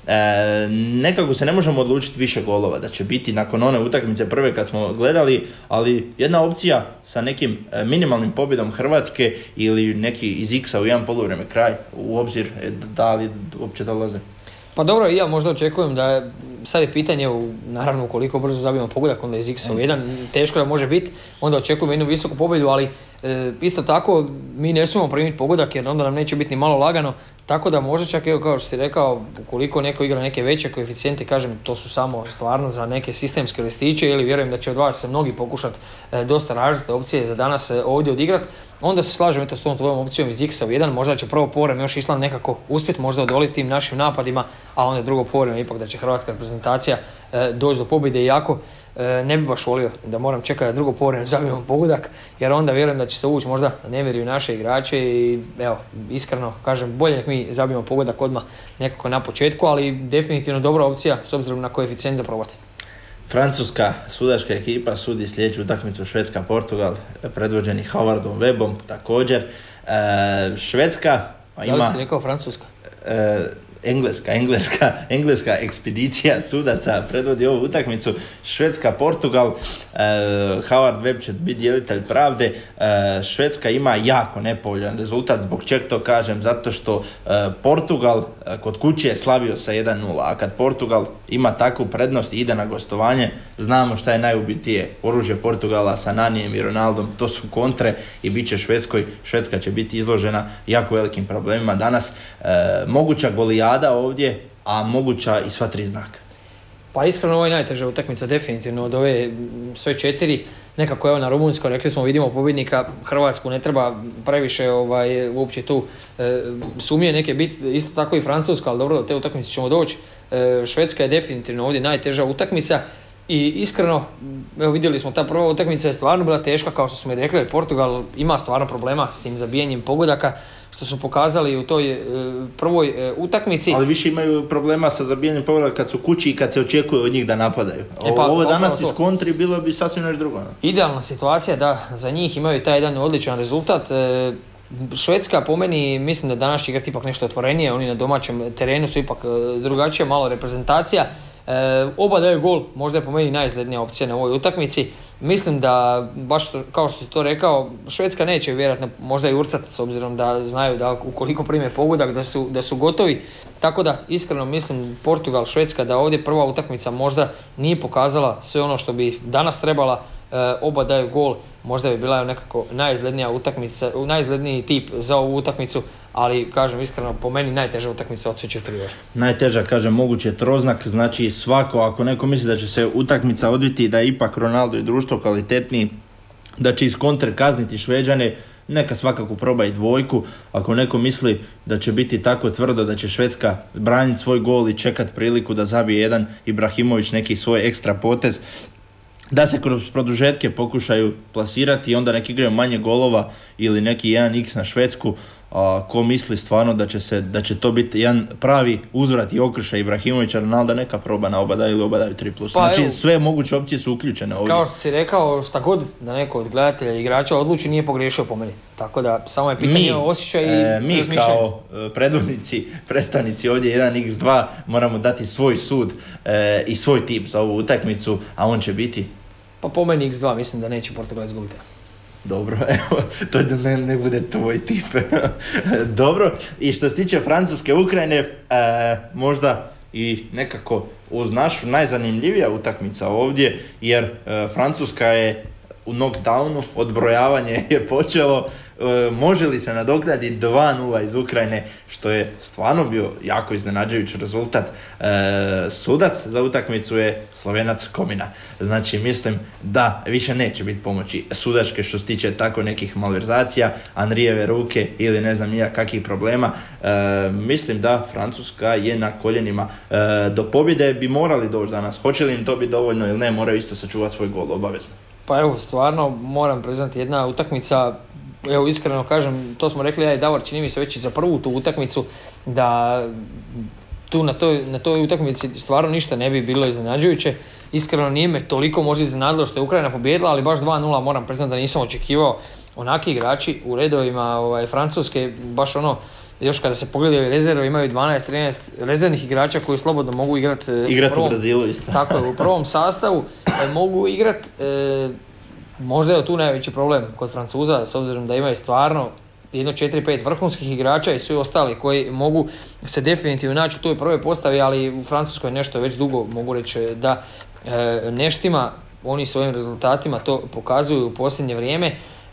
E, nekako se ne možemo odlučiti više golova da će biti nakon one utakmice prve kad smo gledali, ali jedna opcija sa nekim minimalnim pobjedom Hrvatske ili neki iz X-a u jedan poluvreme kraj u obzir da li uopće dolaze. Pa dobro, ja možda očekujem da je, sad je pitanje, naravno ukoliko brzo zabijemo pogodak onda iz X-a u jedan, teško da može biti, onda očekujem jednu visoku pobjedu, ali e, isto tako mi ne smijemo primiti pogodak jer onda nam neće biti ni malo lagano, tako da možda čak evo kao što si rekao, ukoliko neko igra neke veće koeficijente, kažem to su samo stvarno za neke sistemske listiće ili vjerujem da će od vas se mnogi pokušati e, dosta različite opcije za danas e, ovdje odigrati, onda se slažem eto s tom tvojom opcijom iz X-a u jedan, možda će prvo povreme još Island nekako uspjeti možda odoliti tim našim napadima, a onda drugo povreme ipak da će hrvatska reprezentacija e, doći do pobjede, iako e, ne bi baš volio da moram čekati da drugo povreme zabijemo pogodak, jer onda vjerujem da će se ući možda nevjeri u naše igrače i evo, iskreno kažem, bolje nek mi zabijemo pogodak odmah nekako na početku, ali definitivno dobra opcija s obzirom na koeficijent za probati. Francuska sudačka ekipa sudi sljedeću utakmicu Švedska-Portugal, predvođeni Howardom Webbom također. E, Švedska ima... Da li si rekao Francuska? E, Engleska, engleska, engleska ekspedicija sudaca predvodi ovu utakmicu. Švedska, Portugal, e, Howard Webb će biti djelitelj pravde. E, Švedska ima jako nepovoljan rezultat, zbog čeg to kažem, zato što e, Portugal e, kod kuće je slavio sa jedan nula, a kad Portugal ima takvu prednost i ide na gostovanje, znamo šta je najubitije oružje Portugala sa Nanijem i Ronaldom, to su kontre i bit će Švedskoj, Švedska će biti izložena jako velikim problemima danas. E, moguća golijada ovdje, a moguća i sva tri znaka. Pa iskreno ovo je najteža utakmica definitivno od ove sve četiri. Nekako evo na Rumunjskoj rekli smo vidimo pobjednika, Hrvatsku ne treba previše ovaj, uopće tu e, sumnje neke biti, isto tako i Francuska, ali dobro do te utakmice ćemo doći. E, Švedska je definitivno ovdje najteža utakmica. I iskreno, evo vidjeli smo, ta prva utakmica je stvarno bila teška, kao što smo i rekli, Portugal ima stvarno problema s tim zabijanjem pogodaka, što su pokazali u toj e, prvoj e, utakmici. Ali više imaju problema sa zabijanjem pogodaka kad su kući i kad se očekuje od njih da napadaju. O, E pa, ovo danas to. iz kontri bilo bi sasvim nešto drugo. Ne? Idealna situacija da za njih imaju taj jedan odličan rezultat. E, Švedska po meni, mislim da danas će igrati ipak nešto otvorenije, oni na domaćem terenu su ipak e, drugačija malo reprezentacija. E, oba daju gol, možda je po meni najizglednija opcija na ovoj utakmici. Mislim da, baš to, kao što si to rekao, Švedska neće vjerojatno možda i urcati s obzirom da znaju da ukoliko prime pogodak da su, da su gotovi. Tako da, iskreno mislim, Portugal, Švedska, da ovdje prva utakmica možda nije pokazala sve ono što bi danas trebala. E, oba daju gol, možda bi bila nekako najizglednija utakmica, najizgledniji tip za ovu utakmicu, ali kažem iskreno, po meni najteža utakmica od sve četiri ove. Najteža, kažem, moguće troznak, znači svako, ako neko misli da će se utakmica odviti, da je ipak Ronaldo i društvo kvalitetniji, da će iz kontre kazniti Šveđane, neka svakako proba i dvojku. Ako neko misli da će biti tako tvrdo da će Švedska braniti svoj gol i čekat priliku da zabije jedan Ibrahimović neki svoj ekstra potez, da se kroz produžetke pokušaju plasirati i onda neki igraju manje golova ili neki jedan iks na Švedsku, a, ko misli stvarno da će, se, da će to biti jedan pravi uzvrat i okršaj Ibrahimovića, Ronalda neka proba na oba da ili oba daju tri plus. Pa, znači evo, sve moguće opcije su uključene ovdje. Kao što si rekao, šta god da neko od gledatelja i igrača odluči, nije pogriješio po meni. Tako da samo je pitanje mi, osjećaj i e, mi razmišljanje. kao e, predvodnici, predstavnici ovdje jedan iks dva moramo dati svoj sud e, i svoj tip za ovu utakmicu, a on će biti... Pa po meni iks dva, mislim da neće Portugal izgubiti. Dobro, evo, to da ne, ne bude tvoj tip. Dobro, i što se tiče Francuske Ukrajine, e, možda i nekako uz našu najzanimljivija utakmica ovdje, jer e, Francuska je u knockdownu, odbrojavanje je počelo, e, može li se nadoknaditi dva nula iz Ukrajine, što je stvarno bio jako iznenađujući rezultat. E, sudac za utakmicu je Slovenac Komina. Znači mislim da više neće biti pomoći sudačke što se tiče tako nekih malverzacija, Anrijeve ruke ili ne znam nija kakvih problema. E, mislim da Francuska je na koljenima. E, do pobjede bi morali doći danas. Hoće li im to biti dovoljno ili ne, moraju isto sačuvati svoj gol, obavezno. Pa evo, stvarno moram priznati jedna utakmica, evo iskreno kažem, to smo rekli ja i Davor, čini mi se već i za prvu tu utakmicu, da tu na toj, na toj utakmici stvarno ništa ne bi bilo iznenađujuće. Iskreno nije me toliko možda iznenadilo što je Ukrajina pobijedila, ali baš dva nula moram priznati da nisam očekivao. Onaki igrači u redovima ovaj, Francuske, baš ono, još kada se pogledaju rezerve, imaju dvanaest trinaest rezervnih igrača koji slobodno mogu igrati Igrat u Brazilu isto. Tako je, u prvom sastavu e, mogu igrati. E, možda je tu najveći problem kod Francuza, s obzirom da imaju stvarno jedno četiri pet vrhunskih igrača i svi ostali koji mogu se definitivno naći u toj prvoj postavi, ali u Francuskoj nešto već dugo mogu reći da e, neštima, oni svojim rezultatima to pokazuju u posljednje vrijeme.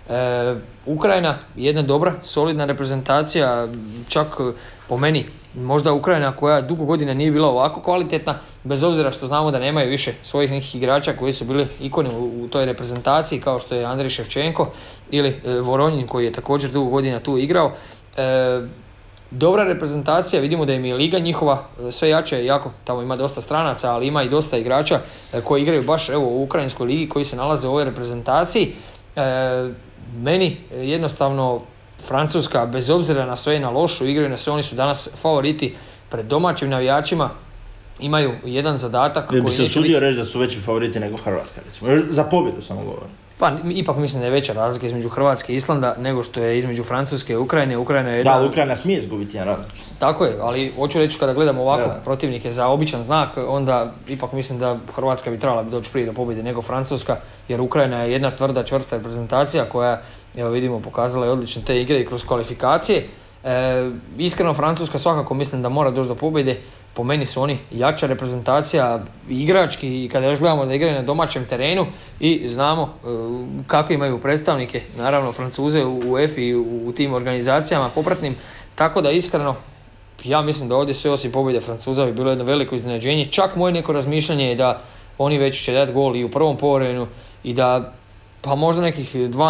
E, Ukrajina, jedna dobra, solidna reprezentacija, čak po meni možda Ukrajina koja dugo godina nije bila ovako kvalitetna, bez obzira što znamo da nemaju više svojih nekih igrača koji su bili ikoni u, u toj reprezentaciji, kao što je Andrej Ševčenko ili e, Voronjin koji je također dugo godina tu igrao. E, dobra reprezentacija, vidimo da im je liga njihova sve jača, jako tamo ima dosta stranaca, ali ima i dosta igrača e, koji igraju baš evo u ukrajinskoj ligi koji se nalaze u ovoj reprezentaciji. E, meni jednostavno Francuska, bez obzira na sve, na lošu igraju, na sve, oni su danas favoriti pred domaćim navijačima, imaju jedan zadatak koji bi se neće usudio biti... reći da su veći favoriti nego Hrvatska, recimo. Još za pobjedu samo govorim. Pa ipak mislim da je veća razlika između Hrvatske i Islanda nego što je između Francuske i Ukrajine. Ukrajina je jedna... Da, Ukrajina smije izgubiti jedan razlik. Tako je, ali hoću reći kada gledamo ovako da. protivnike za običan znak, onda ipak mislim da Hrvatska bi trebala doći prije do pobjede nego Francuska, jer Ukrajina je jedna tvrda, čvrsta reprezentacija koja, evo vidimo, pokazala je odlične te igre i kroz kvalifikacije. E, iskreno Francuska svakako mislim da mora doći do pobjede. Po meni su oni jača reprezentacija igrački i kada još gledamo da igraju na domaćem terenu i znamo e, kako imaju predstavnike, naravno Francuze u UEFA i u, u tim organizacijama popratnim, tako da iskreno ja mislim da ovdje sve osim pobjede Francuza bi bilo jedno veliko iznenađenje. Čak moje neko razmišljanje je da oni već će dati gol i u prvom povremenu i da pa možda nekih dva nula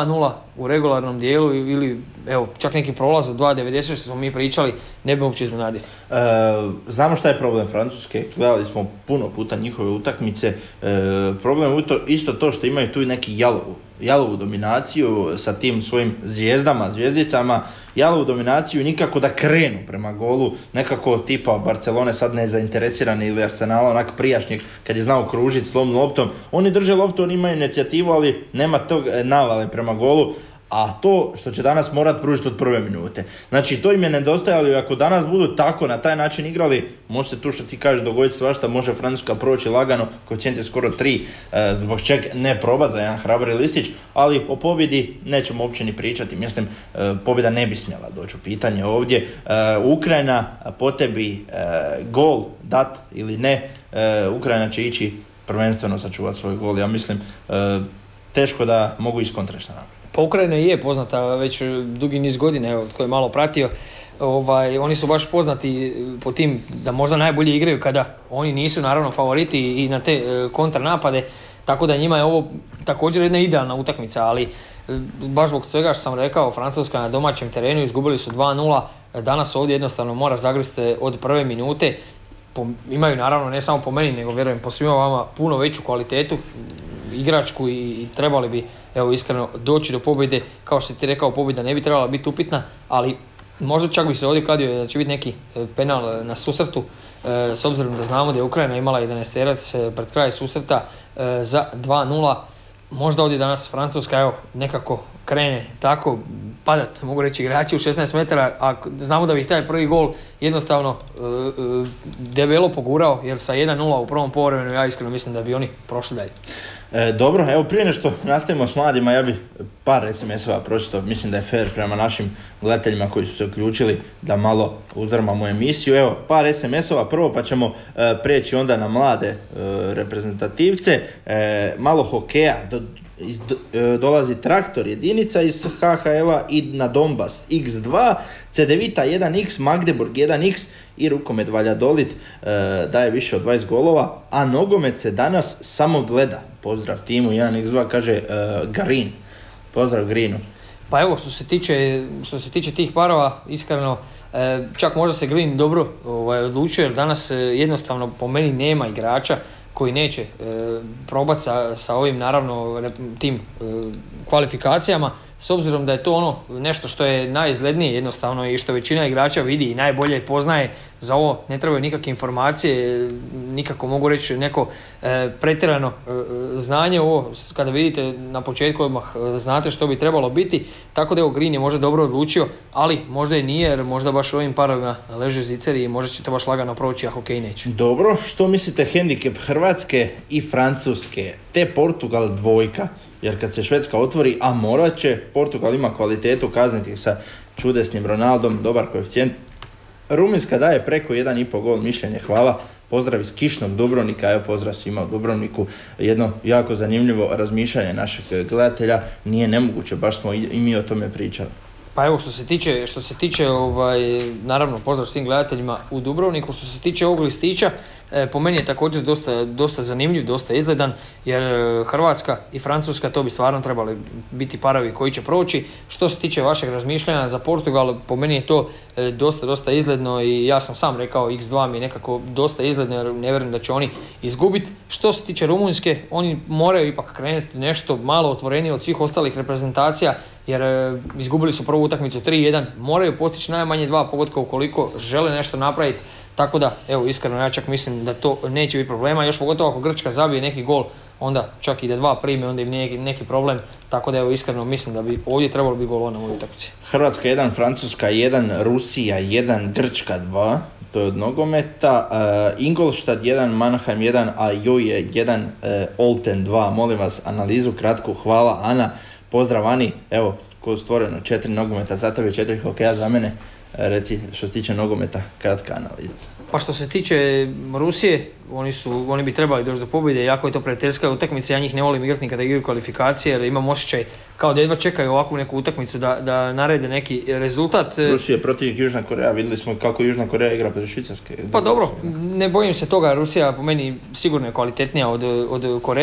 u regularnom dijelu ili evo, čak neki prolaz od dva devedeset što smo mi pričali, ne bi uopće iznenadio. E, znamo šta je problem Francuske, gledali smo puno puta njihove utakmice, e, problem je to, isto to što imaju tu i neki jalovu, jalovu dominaciju sa tim svojim zvijezdama, zvijezdicama, jalovu dominaciju nikako da krenu prema golu, nekako tipa Barcelone sad nezainteresirani ili Arsenala onak prijašnjeg kad je znao kružiti slobodnom loptom, oni drže loptu, oni imaju inicijativu, ali nema tog navale prema golu. A to što će danas morat pružiti od prve minute. Znači, to im je nedostajalo i ako danas budu tako na taj način igrali, može se tu što ti kažeš dogoditi svašta, može Francuska proći lagano, koeficijent je skoro tri, e, zbog čeg ne proba za jedan hrabri listić, ali o pobjedi nećemo uopće ni pričati. Mislim, e, pobjeda ne bi smjela doći u pitanje ovdje. E, Ukrajina po tebi e, gol dat ili ne, e, Ukrajina će ići prvenstveno sačuvati svoj gol. Ja mislim, e, teško da mogu iskontrati šta napraviti. Pa Ukrajina je poznata već dugi niz godina, evo, tko je malo pratio, ovaj, oni su baš poznati po tim da možda najbolje igraju kada oni nisu naravno favoriti i na te e, kontranapade, tako da njima je ovo također jedna idealna utakmica, ali e, baš zbog svega što sam rekao, Francuska na domaćem terenu izgubili su dva nula, danas ovdje jednostavno mora zagriste od prve minute, po, imaju naravno ne samo po meni, nego vjerujem po svima vama puno veću kvalitetu igračku i, i trebali bi, evo iskreno, doći do pobjede. Kao što ti rekao, pobjeda ne bi trebala biti upitna, ali možda čak bi se ovdje kladio da će biti neki penal na susretu, e, s obzirom da znamo da je Ukrajina imala jedanaesterac pred kraj susreta e, za dva nula. Možda ovdje danas Francuska, evo, nekako krene tako padat, mogu reći, igrači u šesnaest metara, a znamo da bi taj prvi gol jednostavno e, e, debelo pogurao, jer sa jedan nula u prvom povremenu ja iskreno mislim da bi oni prošli dalje. E, dobro, evo prije nešto nastavimo s mladima, ja bi par es em esova pročitao, mislim da je fair prema našim gledateljima koji su se uključili da malo uzdrmamo emisiju. Evo, par es em esova prvo, pa ćemo e, preći onda na mlade e, reprezentativce. E, malo hokeja, do, iz, do, e, dolazi Traktor jedinica iz ha ha el-a i na Donbas iks dva, Cedevita jedan iks, Magdeburg jedan iks i rukomet Valladolid e, daje više od dvadeset golova, a nogomet se danas samo gleda. Pozdrav timu jedan iks dva, kaže e, Green. Pozdrav Greenu. Pa evo, što se tiče, što se tiče tih parova, iskreno, e, čak možda se Green dobro ovaj, odlučio, jer danas e, jednostavno po meni nema igrača koji neće e, probati sa, sa ovim, naravno, tim e, kvalifikacijama, s obzirom da je to ono nešto što je najizglednije jednostavno i što većina igrača vidi i najbolje poznaje. Za ovo ne trebaju nikakve informacije, nikako mogu reći neko e, pretjerano e, znanje. Ovo kada vidite na početku odmah e, znate što bi trebalo biti, tako da evo Green je možda dobro odlučio, ali možda i nije, jer možda baš u ovim parovima leže ziceri i možda će to baš lagano proći, a hokej neće. Dobro, što mislite hendikep Hrvatske i Francuske, te Portugal dvojka? Jer kad se Švedska otvori, a morat će, Portugal ima kvalitetu kazniti sa čudesnim Ronaldom, dobar koeficijent. Rumunjska daje preko jedan i pol gol, mišljenje, hvala. Pozdrav iz kišnog Dubrovnika, evo pozdrav svima u Dubrovniku. Jedno jako zanimljivo razmišljanje našeg gledatelja, nije nemoguće, baš smo i mi o tome pričali. Pa evo, što se tiče, što se tiče ovaj, naravno pozdrav svim gledateljima u Dubrovniku, što se tiče ovog listića, e, po meni je također dosta, dosta zanimljiv, dosta izgledan, jer Hrvatska i Francuska to bi stvarno trebali biti parovi koji će proći. Što se tiče vašeg razmišljanja za Portugal, po meni je to e, dosta, dosta izgledno i ja sam sam rekao iks dva mi je nekako dosta izgledno, jer ne vjerujem da će oni izgubiti. Što se tiče Rumunjske, oni moraju ipak krenuti nešto malo otvorenije od svih ostalih reprezentacija, jer e, izgubili su prvu utakmicu tri jedan, moraju postići najmanje dva pogotka ukoliko žele nešto napraviti, tako da, evo, iskreno ja čak mislim da to neće biti problema, još pogotovo ako Grčka zabije neki gol, onda čak i da dva prime, onda im nije neki problem, tako da, evo, iskreno mislim da bi ovdje trebalo biti gol na ovoj utakmici. Hrvatska jedan, Francuska jedan, Rusija jedan, Grčka dva, to je od nogometa, uh, Ingolstadt jedan, Mannheim jedan, a Joje jedan, uh, Olten dva, molim vas analizu kratku, hvala Ana. Pozdrav Ani, evo, ko stvoreno četiri nogometa za tebe, četiri hokeja za mene, reci što se tiče nogometa, kratka analiza. Pa što se tiče Rusije, oni, su, oni bi trebali doći do pobjede, jako je to prijateljska utakmica, ja njih ne volim igrati kada igraju kvalifikacije, jer imam osjećaj kao da jedva čekaju ovakvu neku utakmicu da, da narede neki rezultat. Rusija protiv Južna Koreja, vidjeli smo kako Južna Koreja igra protiv Švicarske. Pa dobro, ne bojim se toga, Rusija po meni sigurno je kvalitetnija od, od Koreje,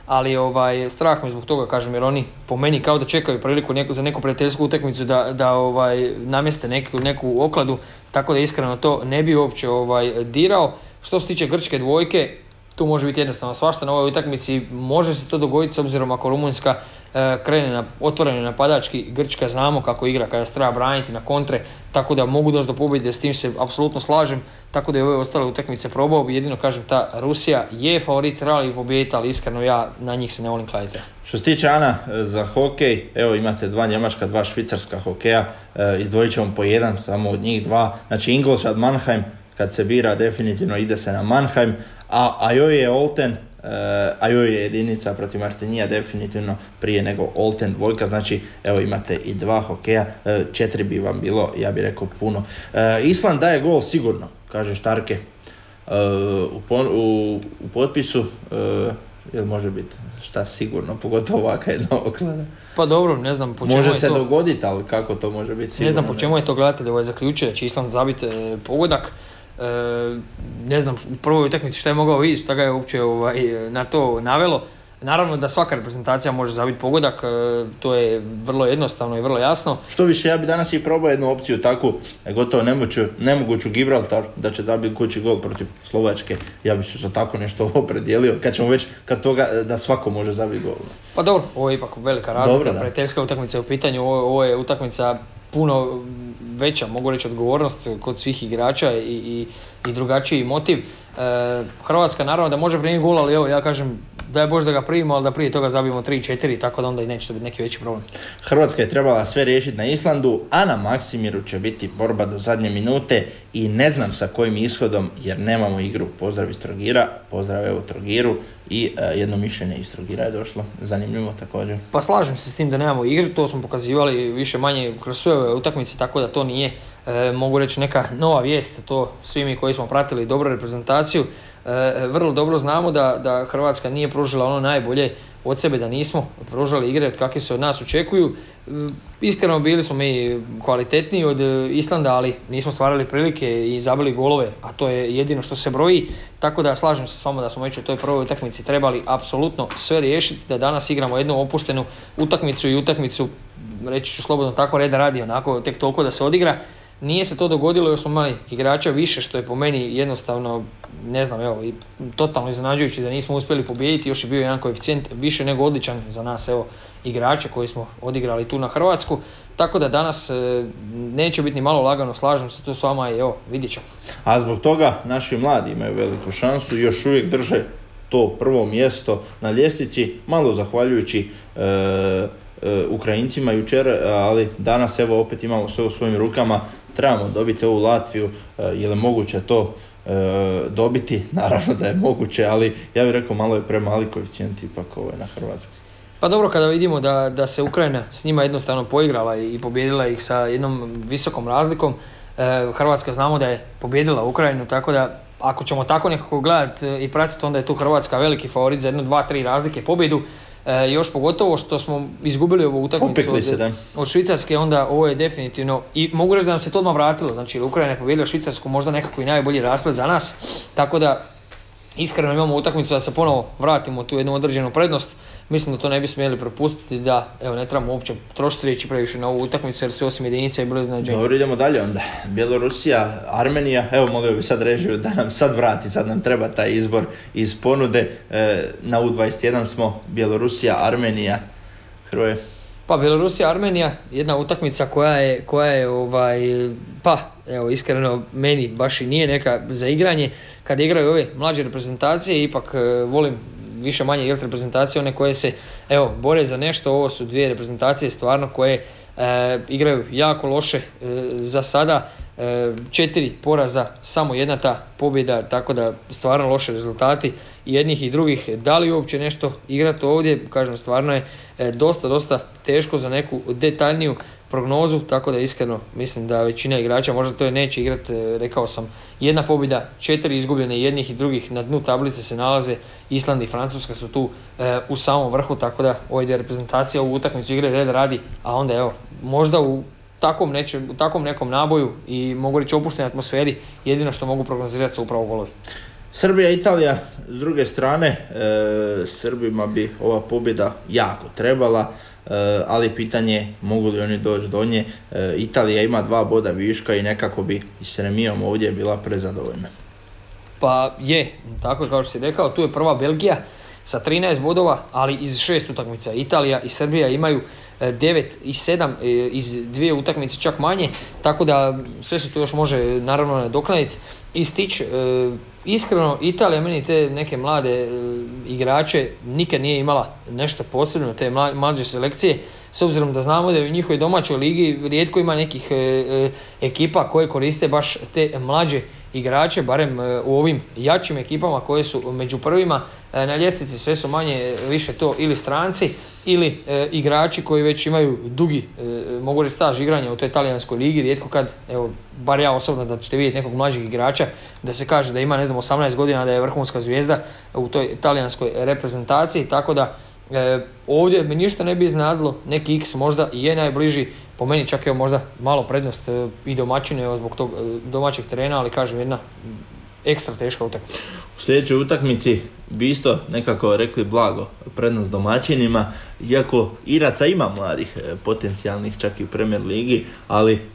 ali ovaj, strah me zbog toga, kažem, jer oni po meni kao da čekaju priliku neku, za neku prijateljsku utakmicu da, da ovaj, namjeste neku, neku okladu, tako da iskreno to ne bi uopće ovaj, dirao. Što se tiče grčke dvojke, tu može biti jednostavno svašta na ovoj utakmici, može se to dogoditi s obzirom ako Rumunjska e, krene na otvoreni napadački, Grčka znamo kako igra kada se treba braniti na kontre, tako da mogu doći do pobjede, s tim se apsolutno slažem, tako da i ove ostale utakmice probao bi, jedino kažem ta Rusija je favorit, trebali bi pobijediti, ali iskreno ja na njih se ne volim kladiti. Što se tiče Ana za hokej, evo imate dva njemačka, dva švicarska hokeja, e, izdvojit ćemo po jedan, samo od njih dva, znači Ingolstadt Mannheim, kad se bira definitivno ide se na Mannheim, a Ajoj je Olten, uh, Ajoj je jedinica protiv Martinija definitivno prije nego Olten dvojka, znači evo imate i dva hokeja, uh, četiri bi vam bilo, ja bih rekao puno. Uh, Island daje gol sigurno, kaže Štarke, uh, u, pon- u, u potpisu, uh, jel može biti šta sigurno, pogotovo ovaka jedna oklada. Pa dobro, ne znam po čemu može je se to... dogoditi, ali kako to može biti sigurno? Ne znam po čemu je to gledatelj ovaj zaključio da će Island zabiti e, pogodak. E, ne znam u prvoj utakmici šta je mogao vidjeti, šta ga je uopće ovaj, na to navelo. Naravno da svaka reprezentacija može zabiti pogodak, e, to je vrlo jednostavno i vrlo jasno. Što više, ja bi danas i probao jednu opciju takvu, gotovo nemoguću, nemoguću Gibraltar, da će zabiti kući gol protiv Slovačke. Ja bi se za tako nešto opredijelio, kad ćemo već, kad toga da svako može zabiti gol. Pa dobro, ovo je ipak velika razlika, prijateljska utakmica je u pitanju, ovo, ovo je utakmica puno veća, mogu reći, odgovornost kod svih igrača i, i, i drugačiji motiv. E, Hrvatska naravno da može primiti gol, ali evo ja kažem daj Bože da ga primimo, ali da prije toga zabijemo tri četiri, tako da onda i neće to biti neki veći problem. Hrvatska je trebala sve riješiti na Islandu, a na Maksimiru će biti borba do zadnje minute i ne znam sa kojim ishodom jer nemamo igru. Pozdrav iz Trogira, pozdrav evo Trogiru i uh, jedno mišljenje iz Trogira je došlo, zanimljivo također. Pa slažem se s tim da nemamo igru, to smo pokazivali više manje kroz sve ove utakmice, tako da to nije, e, mogu reći, neka nova vijest, to svi mi koji smo pratili dobru reprezentaciju, e, vrlo dobro znamo da, da Hrvatska nije pružila ono najbolje od sebe, da nismo pružali igre od kakve se od nas očekuju. E, iskreno bili smo mi kvalitetniji od Islanda, ali nismo stvarali prilike i zabili golove, a to je jedino što se broji, tako da slažem se s vama da smo već u toj prvoj utakmici trebali apsolutno sve riješiti, da danas igramo jednu opuštenu utakmicu i utakmicu, reći ću slobodno tako, reda radi, onako tek toliko da se odigra. Nije se to dogodilo, još smo imali igrača više, što je po meni jednostavno, ne znam, evo, totalno iznenađujući da nismo uspjeli pobijediti, još je bio jedan koeficijent više nego odličan za nas, evo, igrače koji smo odigrali tu na Hrvatsku, tako da danas e, neće biti ni malo lagano, slažem se tu s vama i evo, vidjet ćemo. A zbog toga naši mladi imaju veliku šansu i još uvijek drže to prvo mjesto na ljestvici, malo zahvaljujući e, Ukrajincima jučer, ali danas evo opet imamo sve u svojim rukama, trebamo dobiti ovu Latviju, je li moguće to e, dobiti? Naravno da je moguće, ali ja bih rekao malo je premali koeficijent ipak ovaj na Hrvatsku. Pa dobro, kada vidimo da, da se Ukrajina s njima jednostavno poigrala i pobijedila ih sa jednom visokom razlikom, e, Hrvatska znamo da je pobijedila Ukrajinu, tako da ako ćemo tako nekako gledati i pratiti, onda je tu Hrvatska veliki favorit za jednu, dva, tri razlike pobjedu. E, još pogotovo što smo izgubili ovu utakmicu od, od Švicarske, onda ovo je definitivno, i mogu reći da nam se to odmah vratilo, znači Ukrajina je pobijedila Švicarsku, možda nekako i najbolji rasplet za nas, tako da iskreno imamo utakmicu da se ponovo vratimo tu jednu određenu prednost. Mislim da to ne bi smjeli propustiti, da evo ne trebamo uopće trošiti riječi previše na ovu utakmicu jer sve osim jedinice je bilo iznenađenje. Dobro, idemo dalje onda. Bjelorusija, Armenija, evo molio bi sad režiju da nam sad vrati, sad nam treba taj izbor iz ponude. E, na U dvadeset jedan smo, Bjelorusija, Armenija, Hrvoje. Pa Bjelorusija, Armenija, jedna utakmica koja je, koja je ovaj, pa evo iskreno meni baš i nije neka za igranje. Kada igraju ove mlađe reprezentacije, ipak e, volim više manje igrati reprezentacije, one koje se evo bore za nešto. Ovo su dvije reprezentacije stvarno koje e, igraju jako loše e, za sada. E, četiri poraza, samo jedna ta pobjeda, tako da stvarno loše rezultati jednih i drugih. Da li uopće nešto igrati ovdje, kažem, stvarno je e, dosta, dosta teško za neku detaljniju prognozu, tako da iskreno mislim da većina igrača možda to je neće igrati. E, rekao sam, jedna pobjeda, četiri izgubljene jednih i drugih, na dnu tablice se nalaze Island i Francuska, su tu e, u samom vrhu, tako da ove dvije reprezentacije ovu utakmicu igre reda radi, a onda evo, možda u takvom, neće, u takvom nekom naboju i mogu reći opuštenoj atmosferi, jedino što mogu prognozirati su upravo golovi. Srbija i Italija, s druge strane, e, Srbima bi ova pobjeda jako trebala, e, ali pitanje je mogu li oni doći do nje. E, Italija ima dva boda viška i nekako bi i s remijom ovdje bila prezadovoljna. Pa je, tako je kao što si rekao, tu je prva Belgija sa trinaest bodova, ali iz šest utakmica. Italija i Srbija imaju devet i sedam iz dvije utakmice čak manje, tako da sve se tu još može naravno nadoknaditi i stići. E, iskreno, Italija meni te neke mlade e, igrače nikad nije imala nešto posebno, te mlađe selekcije, s obzirom da znamo da u njihovoj domaćoj ligi rijetko ima nekih e, e, ekipa koje koriste baš te mlađe igrače, barem e, u ovim jačim ekipama koje su među prvima e, na ljestvici, sve su manje više to ili stranci ili e, igrači koji već imaju dugi, e, mogu reći, staž igranja u toj talijanskoj ligi. Rijetko kad, evo, bar ja osobno da ćete vidjeti nekog mlađeg igrača da se kaže da ima, ne znam, osamnaest godina, da je vrhunska zvijezda u toj talijanskoj reprezentaciji, tako da e, ovdje mi ništa ne bi iznenadilo, neki X možda i je najbliži, po meni čak evo možda malo prednost e, i domaćine, evo, zbog tog e, domaćeg terena, ali kažem, jedna ekstra teška utakmica. U sljedećoj utakmici bi isto nekako rekli blago prednost domaćinima, iako Iraca ima mladih potencijalnih čak i u Premier ligi, ali e,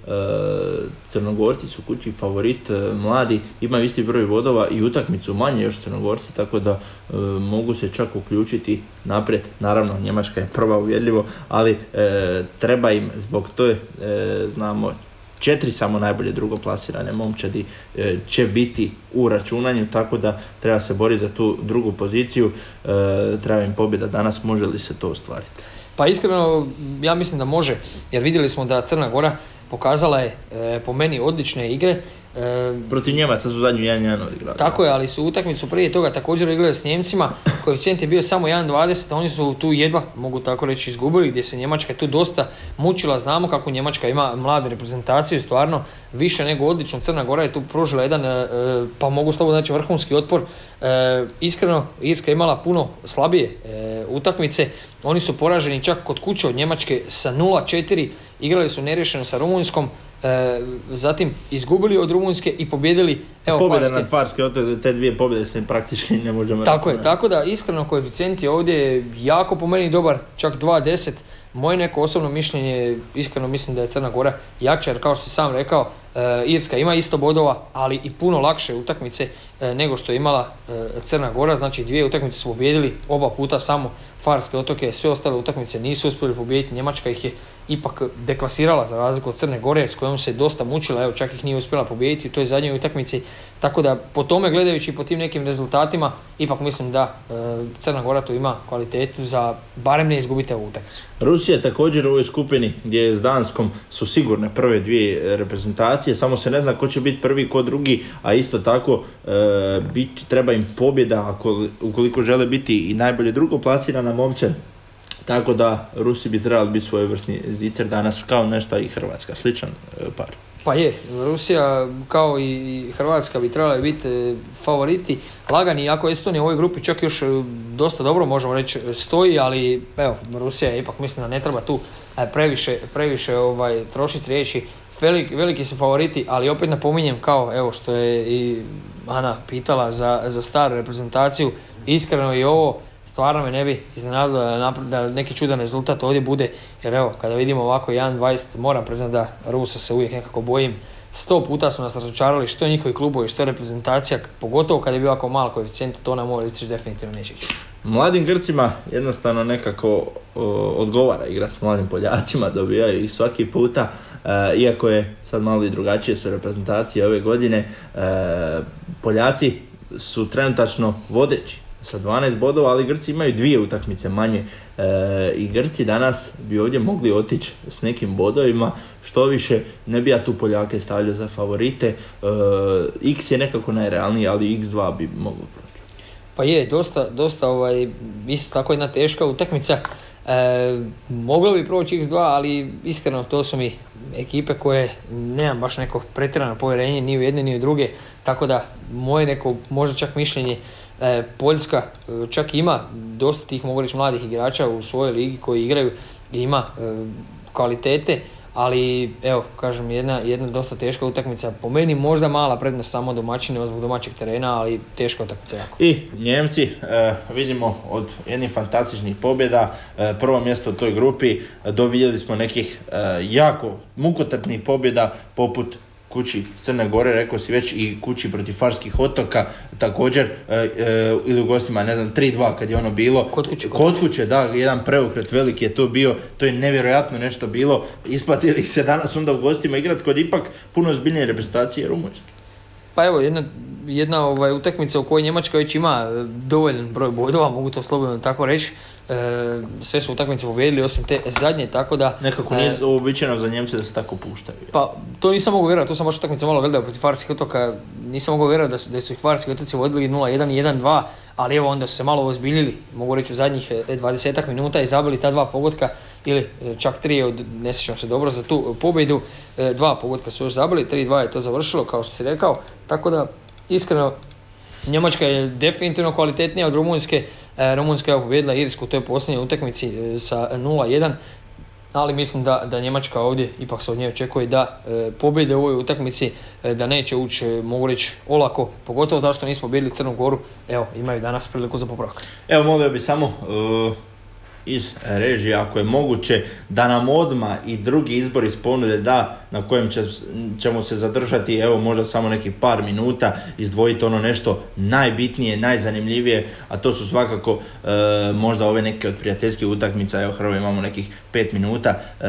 Crnogorci su kući favorit, e, mladi, imaju isti broj bodova i utakmicu manje još Crnogorci, tako da e, mogu se čak uključiti naprijed. Naravno, Njemačka je prva uvjerljivo, ali e, treba im zbog to, e, znamo, četiri samo najbolje drugoplasirane momčadi e, će biti u računanju, tako da treba se boriti za tu drugu poziciju, e, treba im pobjeda danas, može li se to ostvariti? Pa iskreno, ja mislim da može, jer vidjeli smo da Crna Gora pokazala je e, po meni odlične igre. E, Protiv Njemaca su zadnju jedan jedan odigrali. Tako je, ali su utakmicu prije toga također igrali s Njemcima, koeficijent je bio samo jedan dvadeset, oni su tu jedva, mogu tako reći, izgubili, gdje se Njemačka tu dosta mučila. Znamo kako Njemačka ima mladu reprezentaciju, stvarno više nego odlično. Crna Gora je tu pružila jedan, e, pa mogu slobodno znači, vrhunski otpor. E, iskreno, Irska je imala puno slabije e, utakmice, oni su poraženi čak kod kuće od Njemačke sa nula četiri, igrali su neriješeno sa Rumunjskom, e, zatim izgubili od Rumunjske i pobjedili, evo, pobjede Farske. nad Farske, te dvije pobjede se praktički ne možemo Tako reći. je, tako da iskreno koeficijent je ovdje jako po meni dobar, čak dva deset. Moje neko osobno mišljenje, iskreno mislim da je Crna Gora jača, jer kao što si sam rekao, e, Irska ima isto bodova, ali i puno lakše utakmice e, nego što je imala e, Crna Gora. Znači dvije utakmice su pobijedili, oba puta samo Farske otoke, sve ostale utakmice nisu uspjeli pobijediti. Njemačka ih je ipak deklasirala za razliku od Crne Gore, s kojom se dosta mučila, evo čak ih nije uspjela pobijediti u toj zadnjoj utakmici. Tako da po tome, gledajući po tim nekim rezultatima, ipak mislim da e, Crna Gora tu ima kvalitetu za barem ne izgubiti ovu utakmicu. Rusija također u ovoj skupini gdje je s Danskom su sigurne prve dvije reprezentacije, samo se ne zna ko će biti prvi, ko drugi, a isto tako e, bit, treba im pobjeda ako, ukoliko žele biti i najbolje drugoplasirana momčad. Tako da Rusi bi trebali biti svojevrsni zicer danas, kao nešto i Hrvatska, sličan e, par. Pa je, Rusija kao i Hrvatska bi trebali biti favoriti, lagani, iako Estonija u ovoj grupi čak još dosta dobro, možemo reći, stoji, ali evo, Rusija ipak mislim da ne treba tu previše, previše ovaj, trošiti riječi. Velik, veliki su favoriti, ali opet napominjem, kao evo što je i Ana pitala za, za staru reprezentaciju, iskreno i ovo stvarno me ne bi iznenadilo da, da neki čudan rezultat ovdje bude, jer evo, kada vidimo ovako jedan dvadeset, moram priznati da Rusa se uvijek nekako bojim. Sto puta su nas razočarali, što njihovi klubovi, što reprezentacija, pogotovo kada je bio ovako malo koeficijent, to nam mora istići definitivno neće ići. Mladim Grcima jednostavno nekako o, odgovara igrati s mladim Poljacima, dobijaju ih svaki puta, e, iako je sad malo i drugačije su reprezentacije ove godine. E, Poljaci su trenutačno vodeći sa dvanaest bodova, ali Grci imaju dvije utakmice manje e, i Grci danas bi ovdje mogli otići s nekim bodovima, što više ne bi ja tu Poljake stavljao za favorite. E, X je nekako najrealniji, ali iks dva bi moglo proći. Pa je, dosta, dosta ovaj, isto tako jedna teška utakmica. E, moglo bi proći iks dva, ali iskreno to su mi ekipe koje nemam baš neko pretjerano povjerenje ni u jedne ni u druge, tako da moje neko možda čak mišljenje, e, Poljska e, čak ima dosta tih, mogu reći, mladih igrača u svojoj ligi koji igraju i ima e, kvalitete, ali evo, kažem, jedna, jedna dosta teška utakmica. Po meni možda mala prednost samo domaćine zbog domaćeg terena, ali teška utakmica jako. I Njemci, e, vidimo od jednih fantastičnih pobjeda, e, prvo mjesto u toj grupi, e, dovidjeli smo nekih e, jako mukotrpnih pobjeda poput kući Crne Gore, rekao si već, i kući protiv Farskih otoka, također, e, e, ili u gostima, ne znam, tri dva kad je ono bilo. Kod kuće. Kod, kod kuće, da, jedan preokret veliki je to bio, to je nevjerojatno nešto bilo. Isplatili ih se danas onda u gostima igrati kod ipak puno zbiljnije reprezentacije Rumunjske. Pa evo, jedna, jedna ovaj, utakmica u kojoj Njemačka već ima dovoljan broj bodova, mogu to slobodno tako reći. E, sve su utakmice pobijedili osim te zadnje, tako da... Nekako nije e, uobičajeno za Njemce da se tako puštaju. Pa, to nisam mogu vjerovati, to sam baš utakmice malo gledao protiv Farskih otoka, nisam mogu vjerovati da su, da su ih Farski otoci vodili nula jedan i jedan dva, ali evo onda su se malo ozbiljili, mogu reći u zadnjih dvadesetak minuta i zabili ta dva pogotka, ili čak tri, od, ne sjećam se dobro za tu pobjedu, e, dva pogotka su još zabili, tri dva je to završilo, kao što si rekao, tako da, iskreno, Njemačka je definitivno kvalitetnija od Rumunjske. E, Rumunjska je pobijedila Irsku u toj posljednjoj utakmici e, sa nula jedan, ali mislim da, da Njemačka ovdje ipak se od nje očekuje da e, pobjede u ovoj utakmici, e, da neće ući, e, mogu reći, olako, pogotovo zašto nismo pobijedili Crnu Goru. Evo, imaju danas priliku za popravak. Evo, molio bi samo uh, iz režije, ako je moguće, da nam odmah i drugi izbor isponude da na kojem će, ćemo se zadržati, evo možda samo nekih par minuta, izdvojiti ono nešto najbitnije, najzanimljivije, a to su svakako e, možda ove neke od prijateljskih utakmica. Evo, Hrvo, imamo nekih pet minuta, e,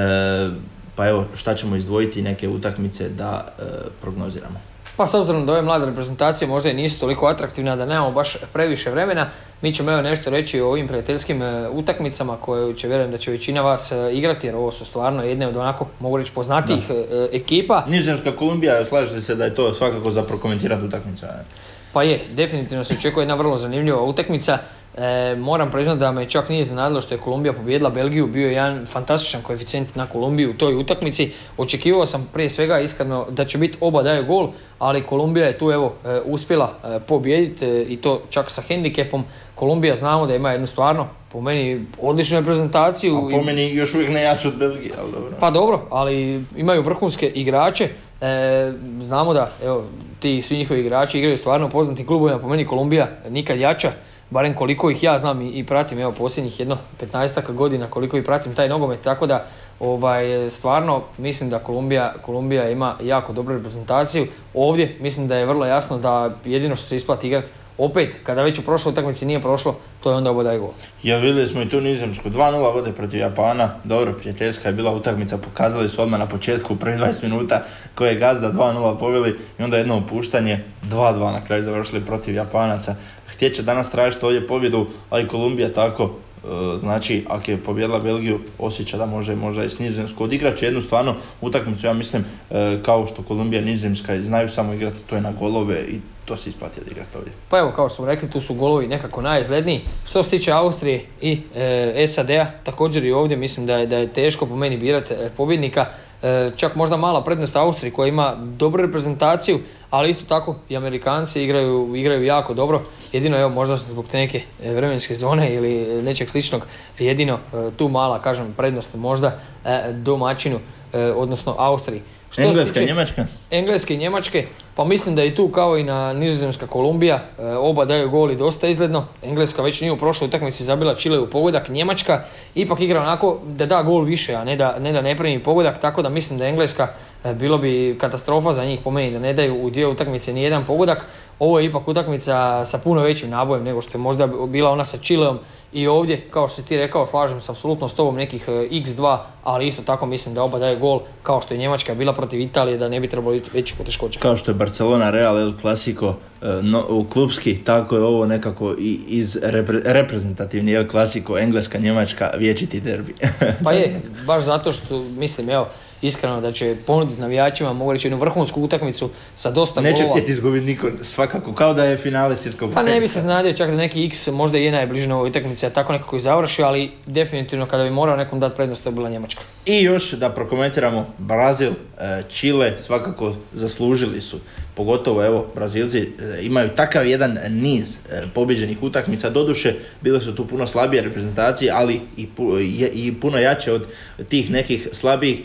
pa evo šta ćemo izdvojiti neke utakmice da e, prognoziramo. Pa s obzirom da ove mlade reprezentacije možda i nisu toliko atraktivne, da nemamo baš previše vremena, mi ćemo evo nešto reći o ovim prijateljskim e, utakmicama koje će, vjerujem da će većina vas e, igrati, jer ovo su stvarno jedne od onako, mogu reći, poznatijih e, ekipa. Nizozemska, Kolumbija, slažete se da je to svakako za prokomentirati utakmica? Pa je, definitivno se očekuje jedna vrlo zanimljiva utakmica. E, moram priznati da me čak nije iznenadilo što je Kolumbija pobijedila Belgiju, bio je jedan fantastičan koeficijent na Kolumbiju u toj utakmici. Očekivao sam prije svega iskreno da će biti oba daju gol, ali Kolumbija je tu evo e, uspjela e, pobijediti e, i to čak sa hendikepom. Kolumbija znamo da ima jednu stvarno, po meni, odličnu reprezentaciju. A po meni još uvijek ne jače od Belgije, ali dobro. Pa dobro, ali imaju vrhunske igrače. E, znamo da evo, ti svi njihovi igrači igraju stvarno u poznatim klubovima, po meni Kolumbija nikad jača, barem koliko ih ja znam i, i pratim, evo posljednjih jedno petnaestak godina koliko ih pratim taj nogomet, tako da ovaj, stvarno mislim da Kolumbija, Kolumbija ima jako dobru reprezentaciju. Ovdje mislim da je vrlo jasno da jedino što se isplati igrati, opet, kada već u prošloj utakmici nije prošlo, to je onda oba daje gol. Ja, vidjeli smo i tu Nizozemsku, dva nula vode protiv Japana, dobro, prijateljska je bila utakmica, pokazali su odmah na početku, u prvih dvadeset minuta, koje je gazda dva nula poveli i onda jedno opuštanje, dva dva na kraju završili protiv Japanaca. Htjeće danas tražiti ovdje pobjedu, ali Kolumbija tako, e, znači, ako je pobjedila Belgiju, osjeća da može možda i s Nizozemsku. Odigrat će jednu stvarno utakmicu, ja mislim, e, kao što Kolumbija i Nizozemska znaju samo igrati, to je na golove i to se isplati odigrati ovdje. Pa evo, kao što smo rekli, tu su golovi nekako najizgledniji. Što se tiče Austrije i e, S A D-a, također i ovdje mislim da je, da je teško po meni birati e, pobjednika. E, čak možda mala prednost Austriji koja ima dobru reprezentaciju, ali isto tako i Amerikanci igraju, igraju jako dobro. Jedino, evo, možda zbog te neke vremenske zone ili nečeg sličnog, jedino e, tu mala, kažem, prednost možda e, domaćinu, e, odnosno Austriji. Što Engleska i Njemačka? Engleske i Njemačke, pa mislim da i tu kao i na Nizozemska Kolumbija, e, oba daju goli dosta izgledno. Engleska već nije u prošloj utakmici zabila Čile u pogodak, Njemačka ipak igra onako da da gol više, a ne da ne, da ne primi pogodak, tako da mislim da Engleska e, bilo bi katastrofa za njih po meni da ne daju u dvije utakmice ni jedan pogodak. Ovo je ipak utakmica sa puno većim nabojem nego što je možda bila ona sa Čileom i ovdje, kao što si ti rekao, slažem se apsolutno s tobom, nekih iks dva, ali isto tako mislim da oba daje gol, kao što je Njemačka bila protiv Italije, da ne bi trebalo biti veći poteškoća. Kao što je Barcelona, Real, El Clasico, no, u klubski, tako je ovo nekako i iz repre, reprezentativni El Clasico, Engleska, Njemačka, vječiti derbi. Pa je, baš zato što mislim, evo, iskreno da će ponuditi navijačima, mogu reći, jednu vrhunsku utakmicu sa dosta golova. Neće htjeti izgubiti niko, svakako, kao da je finale svjetskog prvenstva. Pa ne bi se znadio čak da neki X možda je najbliže na ovoj utakmici, a tako nekako i završi, ali definitivno kada bi morao nekom dati prednost, to je bila Njemačka. I još da prokomentiramo Brazil, Čile, svakako zaslužili su. Pogotovo, evo, Brazilci imaju takav jedan niz pobjeđenih utakmica, doduše bile su tu puno slabije reprezentacije, ali i, pu, i puno jače od tih nekih slabijih, a s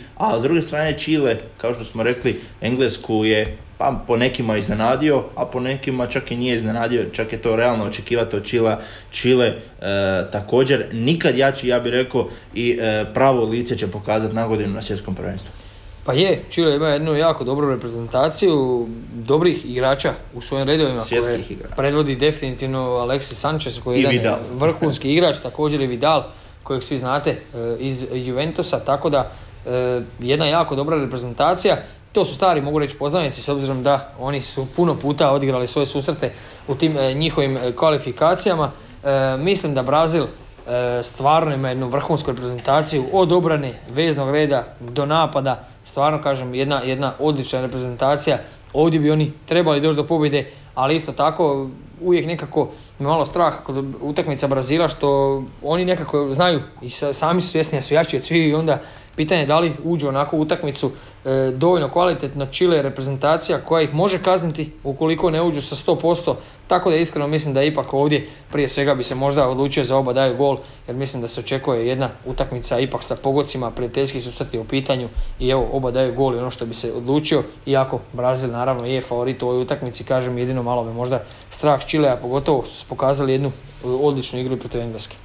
druge strane Čile, kao što smo rekli, Englesku je pa po nekima iznenadio, a po nekima čak i nije iznenadio, čak je to realno očekivati od Čila. Čile e, također nikad jači, ja bih rekao, i e, pravo lice će pokazati na godinu na svjetskom prvenstvu. Pa je, Čile ima jednu jako dobru reprezentaciju, dobrih igrača u svojim redovima, koje predvodi definitivno Alexis Sanchez, koji je jedan vrhunski igrač, također i Vidal, kojeg svi znate iz Juventusa, tako da jedna jako dobra reprezentacija. To su stari, mogu reći, poznanici, s obzirom da oni su puno puta odigrali svoje susrete u tim njihovim kvalifikacijama. Mislim da Brazil stvarno ima jednu vrhunsku reprezentaciju od obrane, veznog reda do napada. Stvarno kažem, jedna, jedna odlična reprezentacija. Ovdje bi oni trebali doći do pobjede, ali isto tako uvijek nekako malo strah kod utakmica Brazila, što oni nekako znaju i sami su svjesni da su jači od svih, i onda pitanje je da li uđu onako u utakmicu e, dovoljno kvalitetno. Čile je reprezentacija koja ih može kazniti ukoliko ne uđu sa sto posto, tako da iskreno mislim da ipak ovdje prije svega bi se možda odlučio za oba daju gol, jer mislim da se očekuje jedna utakmica ipak sa pogodcima, prijateljski susreti u pitanju, i evo oba daju gol i ono što bi se odlučio, iako Brazil naravno je favorit u ovoj utakmici, kažem, jedino malo me možda strah Čilea, pogotovo što su pokazali jednu odličnu igru protiv Engleske.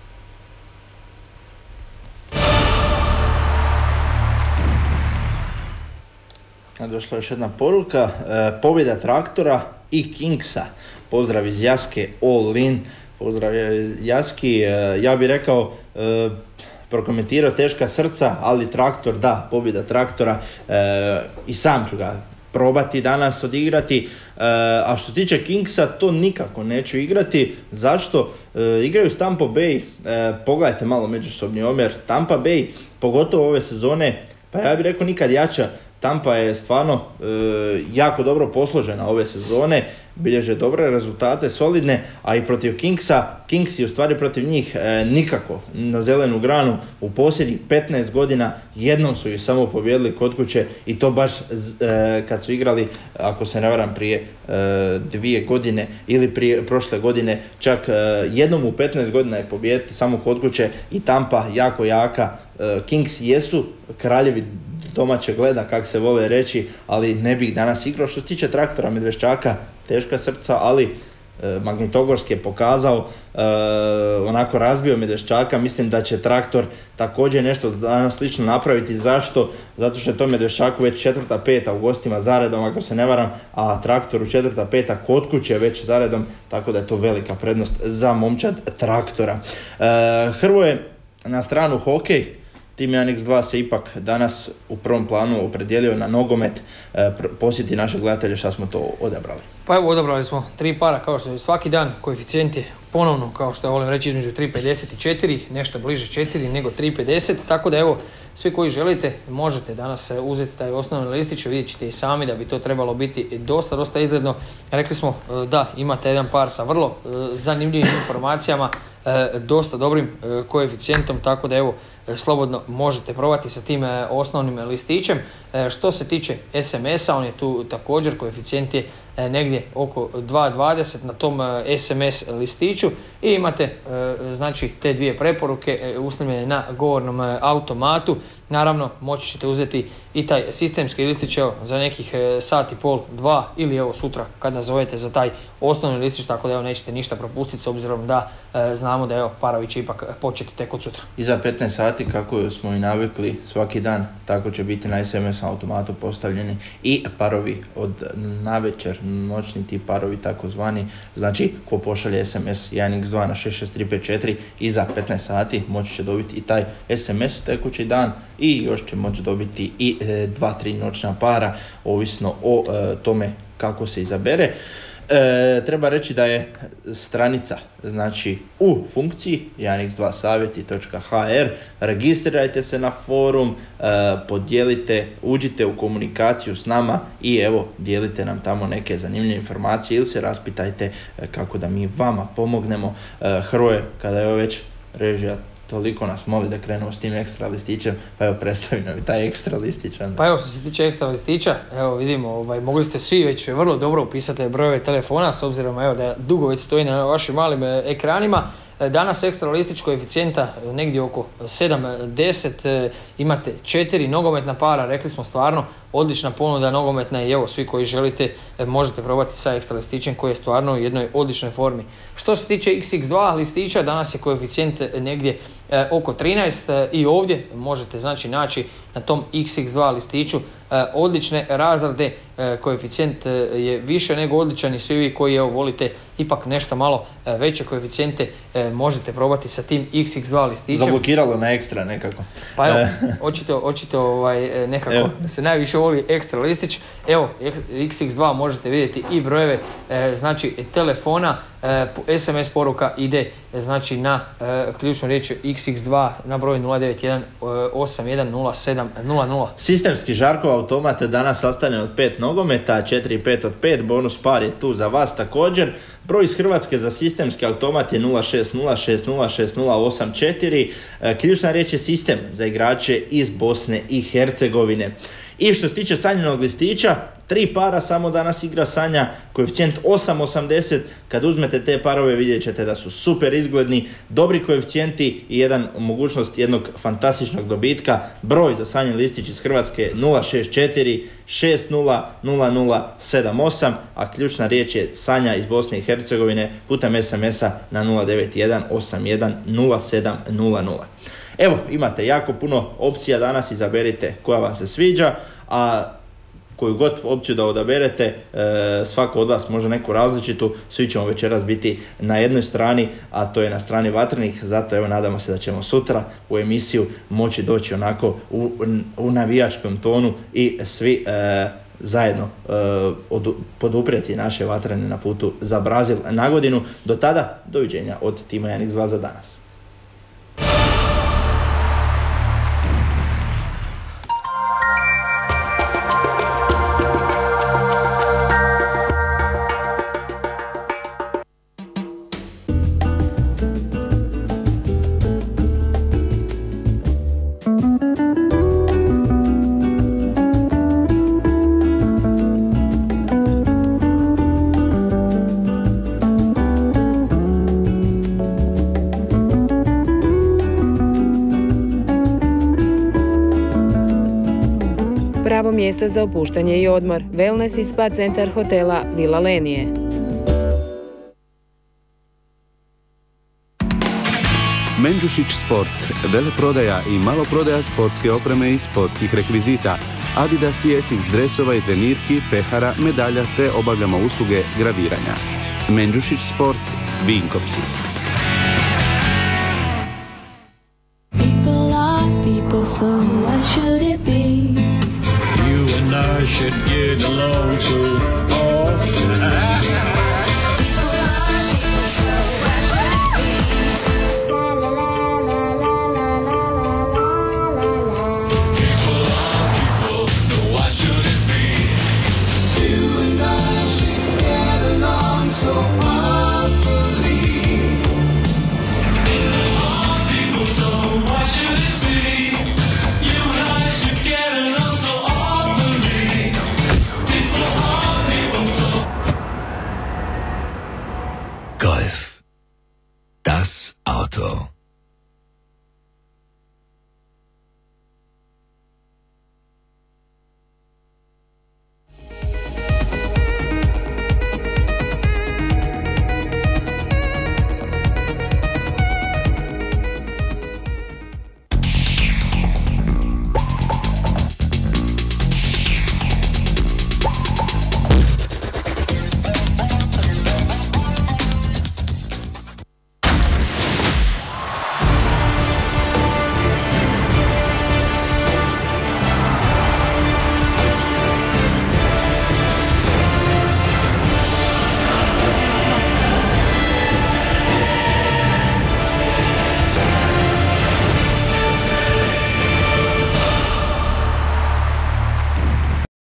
Došla još jedna poruka, e, pobjeda Traktora i Kingsa, pozdrav iz Jaske, all in, pozdrav Jaski, e, ja bih rekao, e, prokomentirao teška srca, ali Traktor, da, pobjeda Traktora, e, i sam ću ga probati danas odigrati, e, a što se tiče Kingsa, to nikako neću igrati. Zašto? E, igraju s Tampa Bay, e, pogledajte malo međusobni omjer, Tampa Bay, pogotovo ove sezone, pa ja bih rekao nikad jača. Tampa je stvarno e, jako dobro posložena ove sezone, bilježe dobre rezultate, solidne, a i protiv Kingsa, Kings je u stvari protiv njih e, nikako na zelenu granu. U posljednjih petnaest godina jednom su ih samo pobijedili kod kuće, i to baš e, kad su igrali, ako se ne varam, prije e, dvije godine ili prije prošle godine, čak e, jednom u petnaest godina je pobijediti samo kod kuće, i Tampa jako jaka. E, Kings jesu kraljevi domaće gleda, kako se vole reći, ali ne bih danas igrao. Što se tiče Traktora Medveščaka, teška srca, ali e, Magnitogorski je pokazao, e, onako razbio Medveščaka. Mislim da će Traktor također nešto danas slično napraviti. Zašto? Zato što je to Medveščaku već četvrta peta u gostima zaredom, ako se ne varam, a Traktoru četvrta peta kod kuće već zaredom, tako da je to velika prednost za momčad Traktora. E, Hrvoje, na stranu hokej, Tim jedan iks dva se ipak danas u prvom planu opredijelio na nogomet. E, posjeti naše gledatelje šta smo to odabrali. Pa evo, odabrali smo tri para, kao što je svaki dan, koeficijent je ponovno, kao što ja volim reći, između tri pedeset i četiri, nešto bliže četiri nego tri pedeset, tako da evo, svi koji želite možete danas uzeti taj osnovni listić, vidjet ćete i sami da bi to trebalo biti dosta, dosta izgledno. Rekli smo da imate jedan par sa vrlo zanimljivim informacijama, dosta dobrim koeficijentom, tako da evo, slobodno možete probati sa tim osnovnim listićem. Što se tiče es em es a, on je tu također, koeficijent je negdje oko dva dvadeset na tom es em es listiću, i imate znači te dvije preporuke usnimljene na govornom automatu. Naravno, moći ćete uzeti i taj sistemski listić evo, za nekih sat i pol, dva, ili evo sutra kad nazovete za taj osnovni listić, tako da evo nećete ništa propustiti, s obzirom da e, znamo da evo parovi će ipak početi tek od sutra. I za petnaest sati, kako smo i navikli svaki dan, tako će biti na es em es automatu postavljeni i parovi od navečer, noćni ti parovi takozvani. Znači, ko pošalje es em es jedan iks dva na šest šest tri pet četiri i za petnaest sati moći će dobiti i taj es em es tekući dan, i još će moći dobiti i e, dva tri noćna para, ovisno o e, tome kako se izabere. E, treba reći da je stranica, znači, u funkciji jedan iks dva savjeti točka ha er, registrirajte se na forum, e, podijelite, uđite u komunikaciju s nama i evo, dijelite nam tamo neke zanimljive informacije ili se raspitajte e, kako da mi vama pomognemo. E, Hrvoje, kada je već režija toliko nas moli da krenemo s tim ekstra listićem, pa evo, predstavi nam i taj ekstra listić. Onda. Pa evo, što se tiče ekstra listića, evo vidimo, ovaj, mogli ste svi već vrlo dobro upisati brojeve telefona, s obzirom evo, da dugo već stoji na vašim malim ekranima. Danas ekstra listić koeficijenta negdje oko sedam deset, imate četiri nogometna para, rekli smo stvarno odlična ponuda nogometna i evo svi koji želite možete probati sa ekstra listićem koji je stvarno u jednoj odličnoj formi. Što se tiče iks iks dva listića, danas je koeficijent negdje e, oko trinaest e, i ovdje možete znači naći na tom iks iks dva listiću e, odlične razrade, e, koeficijent e, je više nego odličan i svi vi koji evo volite ipak nešto malo e, veće koeficijente e, možete probati sa tim iks iks dva listićem. Zablokiralo na ekstra nekako. Pa evo, očito, očito ovaj, nekako evo. Se najviše voli ekstra listić. Evo, iks iks dva možete vidjeti i brojeve, e, znači telefona, e, es em es poruka ide znači na e, ključnu riječ iks iks dva na broj nula devet jedan osam jedan nula sedam nula nula. Sistemski Žarkov automat je danas sastavljen od pet nogometa, četiri i pet od pet, bonus par je tu za vas također. Broj iz Hrvatske za sistemski automat je nula šest nula šest nula šest nula osam četiri. E, ključna riječ je sistem za igrače iz Bosne i Hercegovine. I što se tiče Sanjinog listića, tri para samo danas igra Sanja, koeficijent osam osamdeset, kad uzmete te parove vidjet ćete da su super izgledni, dobri koeficijenti i jedan mogućnost jednog fantastičnog dobitka. Broj za Sanjin listić iz Hrvatske nula šest četiri šest nula nula nula sedam osam, a ključna riječ je Sanja iz Bosne i Hercegovine putem es em es a na nula devet jedan osam jedan nula sedam nula nula. Evo, imate jako puno opcija danas, izaberite koja vam se sviđa, a koju god opciju da odaberete, e, svako od vas može neku različitu, svi ćemo večeras biti na jednoj strani, a to je na strani vatrenih, zato evo nadamo se da ćemo sutra u emisiju moći doći onako u, u navijačkom tonu i svi e, zajedno e, od, poduprijeti naše vatrene na putu za Brazil na godinu. Do tada, doviđenja od tima jedan iks dva za danas. Pravo mjesto za opuštanje i odmor, wellness i spa centar hotela Vila Lenije. Mendžušić Sport, veleprodaja i maloprodaja sportske opreme i sportskih rekvizita, Adidas i Essex dresova i trenirki, pehara, medalja te obavljamo usluge graviranja. Mendžušić Sport, Vinkovci. People are people, so why should it be? You and I should get along so often.